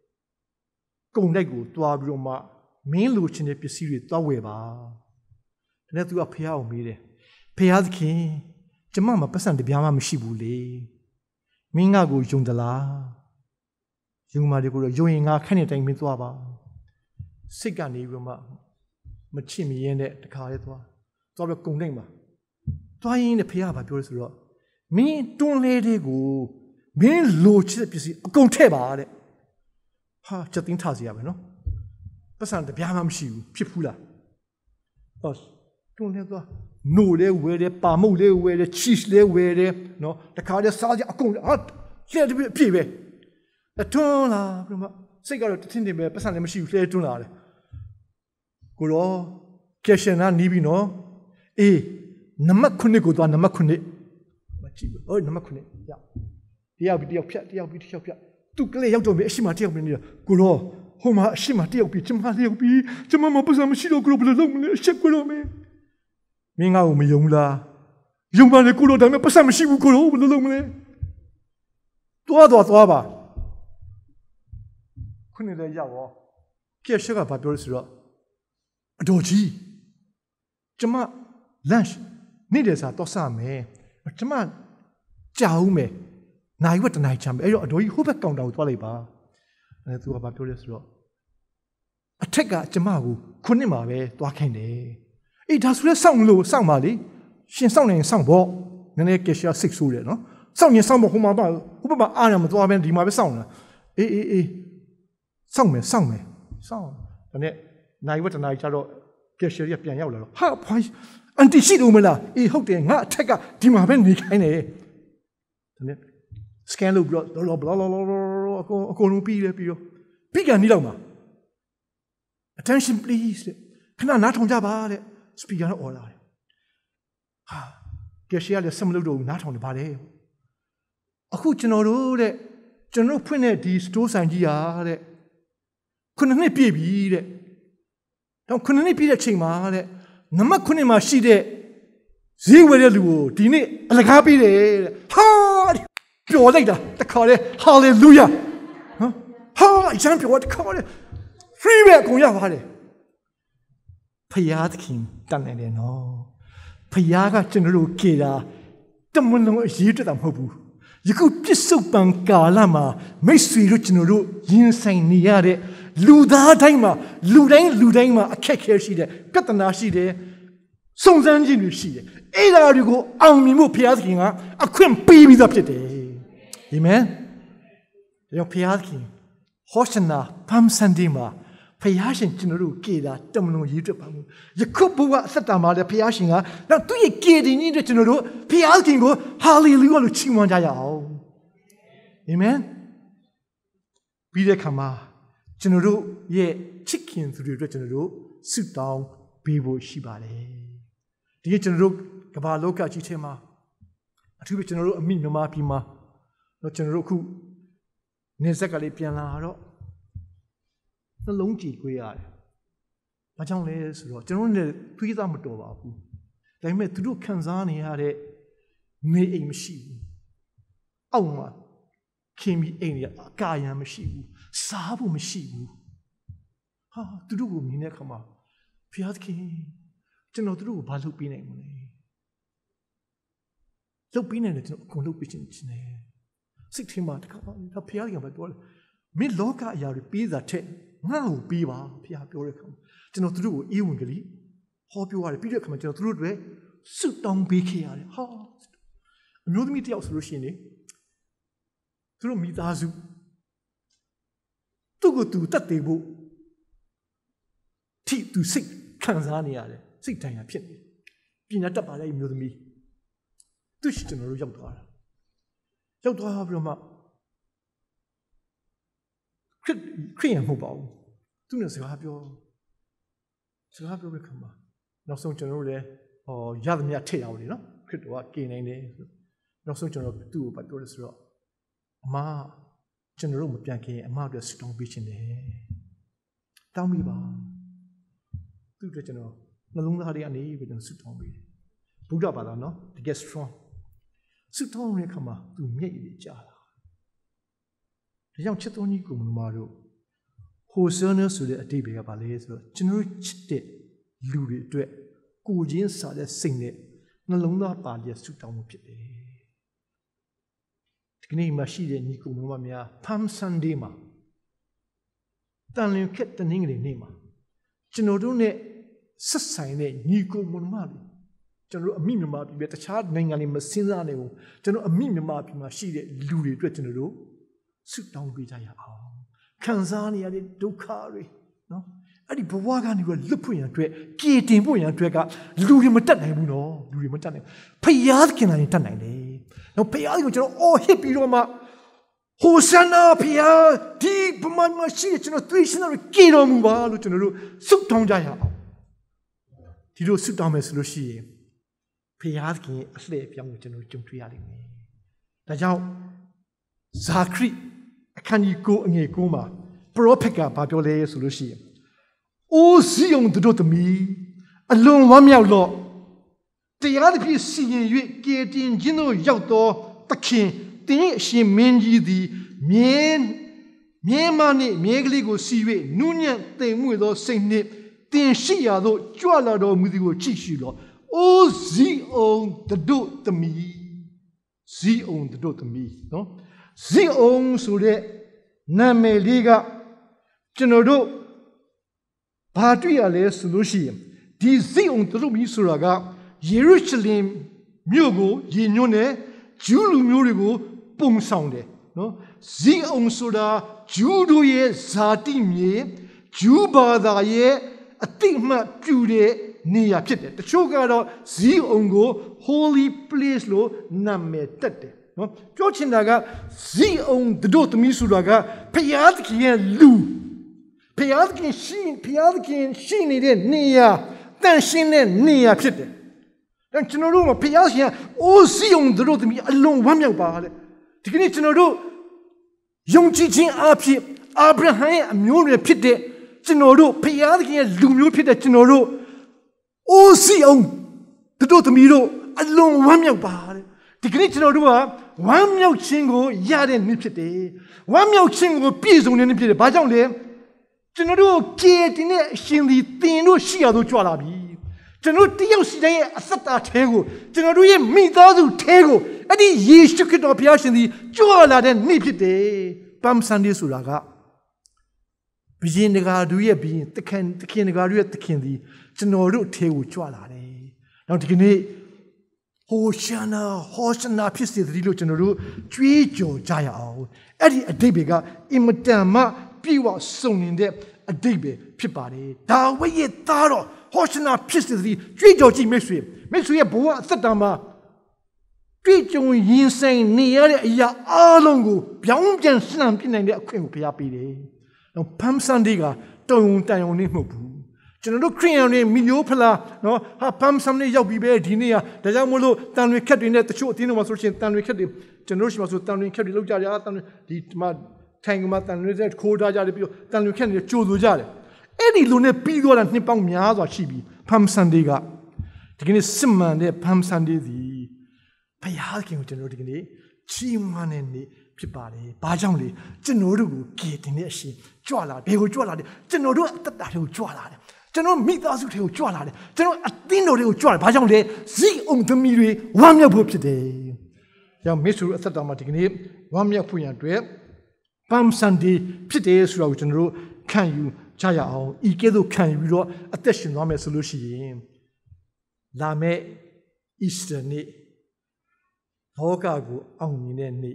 Gonnego, Dwabroma, main luchin a pursuit, Daweba. Let you appear on me. Piazki, Jamama Passan de Biama Mishibule. Mingago Jundala. Jumadigo, Joinga, Canning me Dwaba. Sigani Roma, Machimi in it, the Kaitwa. Dwabra Gonema. Trying the Piaba Pursuit. Me, don't let it go. Me, Lord, go teba it. Ha, chatting Tazia, no? Passan the Biamam Shiu, Pipula. Us, don't let the no lay where the Pamu lay where the cheese lay where the no, the car is Sadia, a cold out, let it be pibe. A tona, cigarette tinting by Passan the Shiu, lay tunale. Guro, Keshana Nibino, eh, Namakuni go down Namakuni. Oh, Namakuni, yeah. The Abdi Piat, the Abdi Piat. Took lay out of me, Shima Tiabinia, Guro, Homa, Shima Tiabi, Jimma Tiabi, Jimma Pusam Shido Global Alone, Shepulome. Mingao me Yungla. Yumba the Guru, Dame Pusam Shibu Guru, Lomele. Tuado Tuaba. Couldn't they yaw? Kiashaka Babusra. Doji. Jama, Lash, needed a tosame. Jama, Jaume. Now what the night chamber, do you hope I count out Waliba? And I threw about Julius Rock. A checker, Jamagu, Kunima, Dwakende. It does really sound low, sound muddy. She sounding some ball, then I guess you're six wood, no? Sound in some of whom about who about Anam to have my sound. Eh, eh, eh. Sound me, sound me, sound. And then, now what the night shadow, guess you're pian yellow. How price? And the sheet umela, he hooked in, not take a Dima Bendy, and eh. Scandal blood, blah blah blah blah blah. Go no pee, pee. Piga niloma. Attention, please. Can I not on Jabba? Speak on all. Ah, guess she had some little not on the body. A good general, general printed these stores and yard. Couldn't it be? Don't couldn't it be the chima? Namakunima she did. See where you do, Dini, like happy day. Hard! Pure like that, the call it hallelujah. Huh? Ha, champion, what call it? Free back on your body. Payat King, done it no. Payaga General Kida, the one who is here to them hobu. You could just so banka lama, may sweet general, insane niade, Luda Daima, Ludain, Ludaima, a cake here she there, Katana she there, Sons and she there. Eight hours ago, I'm me more Payat King, a quim baby up today. Amen. Young Piaki, Hoshana, Pam Sandima, Payashin General Kida, Domino Yutapam. You could put Satama, the Payashinga, now do you get in the General, Piakingo, Hallelujah, Chimandaya. Amen. Be the Kama, ကျွန်တော်တို့ရဲ့ချစ်ခင်သူတွေအတွက်ကျွန်တော်တို့ဆုတောင်းပေးဖို့ရှိပါတယ်ဒီကကျွန်တော်တို့ကမ္ဘာလောကကြီးထဲမှာအထူးပဲကျွန်တော်တို့အမိမြန်မာပြည်မှာတော့ကျွန်တော်တို့အခုနေဆက်ကလေးပြန်လာတော့နှလုံးကြည်ခွေးရတယ်။ဘာကြောင့်လဲဆိုတော့ကျွန်တော်တို့နဲ့သွေးသားမတော်ပါဘူး။ဒါပေမဲ့သူတို့ခံစားနေရတဲ့နေအိမ်မရှိဘူး။အောက်မှာခင်ပြီးအိမ်တွေအကာရံမရှိဘူး။စားဖို့မရှိဘူး။ဟာသူတို့ကိုမြင်တဲ့အခါမှာဖျားသခင်ကျွန်တော်တို့ကိုဘာလုပ်ပေးနိုင်မလဲ။လုပ်ပေးနိုင်တယ်ကျွန်တော်အကုန်လုပ်ပေးခြင်းချင်းတယ်။စိတ်ထဲမှာတခါမှဒါဖျားသခင်ပဲပြောတယ်။မင်းလောကအရာတွေပေးတာထက်ငါ့ကိုပေးပါဖျားပြောတဲ့အခါမှာကျွန်တော်သူတို့ကိုအေးဝင်ကလေးဟောပြောရတယ်ပြီးတဲ့အခါမှာကျွန်တော်သူတို့တွေစွတ်တောင်းပေးခဲ့ရတယ်ဟာအမျိုးသမီးတယောက်ဆိုလို့ရှိရင်လေသူတို့မိသားစုသူ့ကိုသူတတ်တယ်ဖို့ထိသူစိတ်ခံစားနေရတယ်စိတ်တိုင်းရဖြစ်နေပညာတတ်ပါလေအမျိုးသမီးသူရှိကျွန်တော်တို့ရောက်သွားတာရောက်သွားပြီးတော့မှခရစ်ခရစ်ယာန်မဟုတ်ပါဘူးသူနဲ့စကားပြောစကားပြောတဲ့ခါမှာနောက်ဆုံးကျွန်တော်တို့လည်းဟောရသမျှထည့်ရအောင်လေနော်ခရစ်တော်ကကင်နိုင်တယ်နောက်ဆုံးကျွန်တော်သူ့ကိုပြောတယ်ဆိုတော့အမကျွန်တော်တို့မပြန်ခင်အမတို့ဆုတောင်းပေးခြင်းတယ်တောင်းမိပါသူ့အတွက်ကျွန်တော်နှလုံးသားတွေကနေပြီးကျွန်တော်ဆုတောင်းပေးတယ်ဗုဒ္ဓဘာသာနော်တကယ် strong ဆုတောင်းတဲ့ခါမှာသူမျက်ရည်ကြာလာဒါကြောင့်ချစ်တော်ကြီးကိုမမတို့ဟိုဆာနဆိုတဲ့အတိတ်ပဲကပါလေဆိုတော့ကျွန်တော်ချစ်တဲ့လူတွေအတွက်ကိုချင်းစားတဲ့စိတ်နဲ့နှလုံးသားပါလျက်ဆုတောင်းမှုဖြစ်တယ်ဒီကနေ့မှရှိတဲ့ညီကိုမမများ Palm Sunday မှာတန်လျင်ခက်တနင်္ဂနွေနေ့မှာကျွန်တော်တို့နဲ့ဆက်ဆိုင်တဲ့ညီကိုမမတွေကျွန်တော်တို့အမိမြန်မာပြည်ပဲတခြားနိုင်ငံတွေမစင်းစားနိုင်ဘူးကျွန်တော်အမိမြန်မာပြည်မှာရှိတဲ့လူတွေအတွက်ကျွန်တော်တို့ဆုတောင်းပေးကြရအောင်ခံစားနေရတဲ့ဒုက္ခတွေနော်အဲ့ဒီဘဝကနေပြီးလွတ်ဖို့ရန်အတွက်ကြေတင်ဖို့ရန်အတွက်ကလူတွေမတတ်နိုင်ဘူးနော်လူတွေမတတ်နိုင်ဖယားခင်လာရင်တတ်နိုင်တယ်နော်ဖယားကိုကျွန်တော်အော်ဟစ်ပြီးတော့မှဟိုဆန္ဒဖယားဒီဘမမရှိကျွန်တော်သွေးရှင်တော်ကြေတော်မူပါလို့ကျွန်တော်တို့ဆုတောင်းကြရအောင်ဒီလိုဆုတောင်းမယ်ဆိုလို့ရှိရင်ဖယားခင်အလှည့်အပြောင်းကိုကျွန်တော်ကြုံတွေ့ရလိမ့်မယ်ဒါကြောင့်ဇာခရိအခန်းကြီးကိုအငယ်ကိုမှာပရောဖက်ကဘာပြောလဲဆိုလို့ရှိရင်အိုးစီယုံတို့သမီးအလွန်ဝမ်းမြောက်လော့တရားသဖြင့်စီရင်၍ကေတင်ခြင်းတို့ရောက်သောသခင်တင်းအရှင်မင်းကြီးသည်မြင်းမြင်းမနှင့်မြဲကလေးကိုစီ၍နုညံ့သိမ်မွေ့သောစိတ်နှင့်တင်ရှိရာသို့ကြွလာတော်မူသည်ကိုကြည့်ရှုလော့အိုးစီယုံတို့သမီးစီယုံတို့သမီးနော်ဇိအုံဆိုတဲ့နာမည်လေးကကျွန်တော်တို့ဘာတွေ့ရလဲဆိုလို့ရှိရင်ဒီဇိအုံတို့မျိုးဆိုတာကယေရုရှလင်မြို့ကိုရည်ညွှန်းတဲ့ဂျူးလူမျိုးတွေကိုပုံဆောင်တယ်နော်ဇိအုံဆိုတာဂျူးတို့ရဲ့ဇာတိမြေဂျူးဘာသာရဲ့အတိအမှတ်ပြုတဲ့နေရာဖြစ်တယ်တချို့ကတော့ဇိအုံကို holy place လို့နာမည်တက်တယ်နော်ပြောချင်တာကဇီအုံတို့သမီးဆိုတာကဖယားသခင်ရဲ့လူဖယားသခင်ရှိဖယားသခင်ရှိနေတဲ့နေရာတန်ရှင်းတဲ့နေရာဖြစ်တယ်။ဒါကျွန်တော်တို့ကဖယားရှင်အိုးဇီအုံတို့သမီးအလွန်ဝမ်းမြောက်ပါလေဒီကနေ့ကျွန်တော်တို့ယုံကြည်ခြင်းအဖြစ်အာဗြဟံရဲ့အမျိုးတွေဖြစ်တဲ့ကျွန်တော်တို့ဖယားသခင်ရဲ့လူမျိုးဖြစ်တဲ့ကျွန်တော်တို့အိုးဇီအုံတို့သမီးတို့အလွန်ဝမ်းမြောက်ပါလေဒီကနေ့ကျွန်တော်တို့ကဝမ်းမြောက်ခြင်းကိုရတဲ့နေ့ဖြစ်တယ်ဝမ်းမြောက်ခြင်းကိုပြည့်စုံတဲ့နေ့ဖြစ်တယ်ဘာကြောင့်လဲကျွန်တော်တို့ကြေတင်တဲ့အရှင်သည်တင်တို့ရှိရသို့ကြွလာပြီကျွန်တော်တယောက်စီတိုင်းရဲ့အသက်တာထဲကိုကျွန်တော်တို့ရဲ့မိသားစုထဲကိုအဲ့ဒီယေရှုခရစ်တော်ဘုရားရှင်သည်ကြွလာတဲ့နေ့ဖြစ်တယ်ပမ်ဆန်ဒီဆိုတာကဘုရင်တကာတို့ရဲ့ဘုရင်သခင်သခင်တကာတို့ရဲ့သခင်သည်ကျွန်တော်တို့ထဲကိုကြွလာတယ်နောက်ဒီကနေ့ဟိုရှနာဟောရှနာဖြစ်စေတည်းလို့ကျွန်တော်တို့ကြွေးကြော်ကြရအောင်အဲ့ဒီအဓိပ္ပာယ်ကအင်မတန်မှပြေဝစုံနေတဲ့အဓိပ္ပာယ်ဖြစ်ပါတယ်ဒါဝိရဲ့သားတော်ဟောရှနာဖြစ်စေတည်းကြွေးကြော်ကြည့်မိတ်ဆွေမိတ်ဆွေရဲ့ဘဝအသက်တာမှာကြွေးကြော်ရင်ဆိုင်နေရတဲ့အရာအလုံးကိုပြောင်းပြန်လှန်ပြနိုင်တဲ့အခွင့်ကိုဘုရားပေးတယ်နော်ဖမ်ဆန်ဒီကတုံတန်ုံနေမဟုတ်ဘူးကျွန်တော်တို့ခရစ်ယာန်တွေမီယိုဖလာနော်ဟာဖမ်ဆန်နေရောက်ပြီးပဲဒီနေ့ကဒါကြောင့်မို့လို့တန်တွေခက်တွေနဲ့တချို့အသင်းတော်မှာဆိုရှင်တန်တွေခက်တွေကျွန်တော်တို့ရှိမှဆိုတန်တွေခက်တွေလောက်ကြကြတန်တွေဒီမှာထိုင်ကမှတန်တွေတဲ့ခိုးထားကြတယ်ပြီးတော့တန်တွေခက်နေကြိုးဆိုကြတယ်အဲ့ဒီလိုနဲ့ပြီးတော့နှစ်ပေါင်းများစွာရှိပြီဖမ်ဆန်ဒီကဒီကနေ့စစ်မှန်တဲ့ဖမ်ဆန်ဒီသည်ဘုရားခင်ကိုကျွန်တော်ဒီကနေ့ချီးမွမ်းတဲ့နေ့ဖြစ်ပါတယ်။ဘာကြောင့်လဲကျွန်တော်တို့ကိုကြည်တင်တဲ့အရှင်ကြွလာတယ်။ဘယ်ကိုကြွလာတယ်။ကျွန်တော်တို့အသက်တာတွေကိုကြွလာတယ်။ကျွန်တော်မိသားစုတွေကိုကြွလာတယ်။ကျွန်တော်အသင်းတော်တွေကိုကြွလာတယ်။ဘာကြောင့်လဲဇိအုံသမီးတွေဝမ်းမြောက်ဖို့ဖြစ်တယ်။ကြောင့်မိတ်ဆွေတို့အသက်တာမှာဒီကနေ့ဝမ်းမြောက်ဖို့ရန်အတွက်ပမ်ဆန်ဒီဖြစ်တယ်ဆိုတာကိုကျွန်တော်တို့ခံယူကြရအောင်။ဤကဲ့သို့ခံယူပြီးတော့အသက်ရှင်သွားမယ်ဆိုလို့ရှိရင်လာမယ့် Easter နေ့လောကကိုအောင်မြင်တဲ့နေ့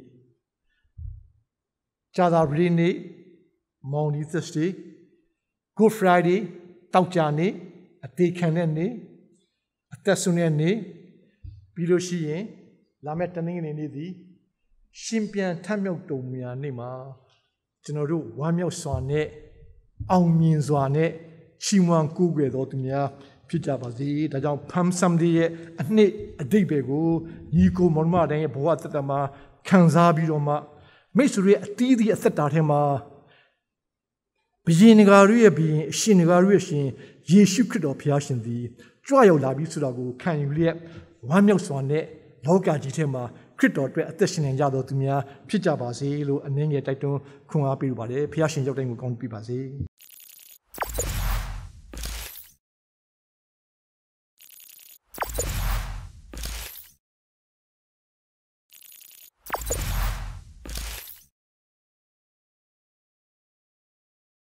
ဂျာသာပတိနေ့ Maundy Thursday Good Friday တောက်ကြနေ့အသေးခံတဲ့နေ့အသက်ဆုံးတဲ့နေ့ပြီးလို့ရှိရင်လာမယ့်တနင်္ဂနွေနေ့သည်ရှင်ပြန်ထမြောက်တော်မူရာနေ့မှာကျွန်တော်တို့ဝမ်းမြောက်စွာနဲ့အောင်မြင်စွာနဲ့ချီးမွမ်းကူးကွယ်တော်သူများဖြစ်ကြပါစေ။ဒါကြောင့်ဖမ်ဆမ်ဒီရဲ့အနှစ်အတိတ်ပဲကိုညီကိုမောင်မတိုင်းရဲ့ဘဝသက်တာမှာခံစားပြီးတော့မှမိတ်ဆွေရဲ့အတီးဒီအသက်တာထဲမှာဘုရင်ငါတို့ရဲ့ဘုရင်အရှင်ငါတို့ရဲ့ရှင်ယေရှုခရစ်တော်ဘုရားရှင်သည်ကြွရောက်လာပြီးဆိုတာကိုခံယူလျက်ဝမ်းမြောက်စွာနဲ့လောကကြီးထဲမှာခရစ်တော်အတွက်အသက်ရှင်နေကြတော်သူများဖြစ်ကြပါစေလို့အနည်းငယ်တိုက်တွန်းခွန်အားပေးပါတယ်။ဘုရားရှင်ရောက်တိုင်းကိုကောင်းချီးပေးပါစေ။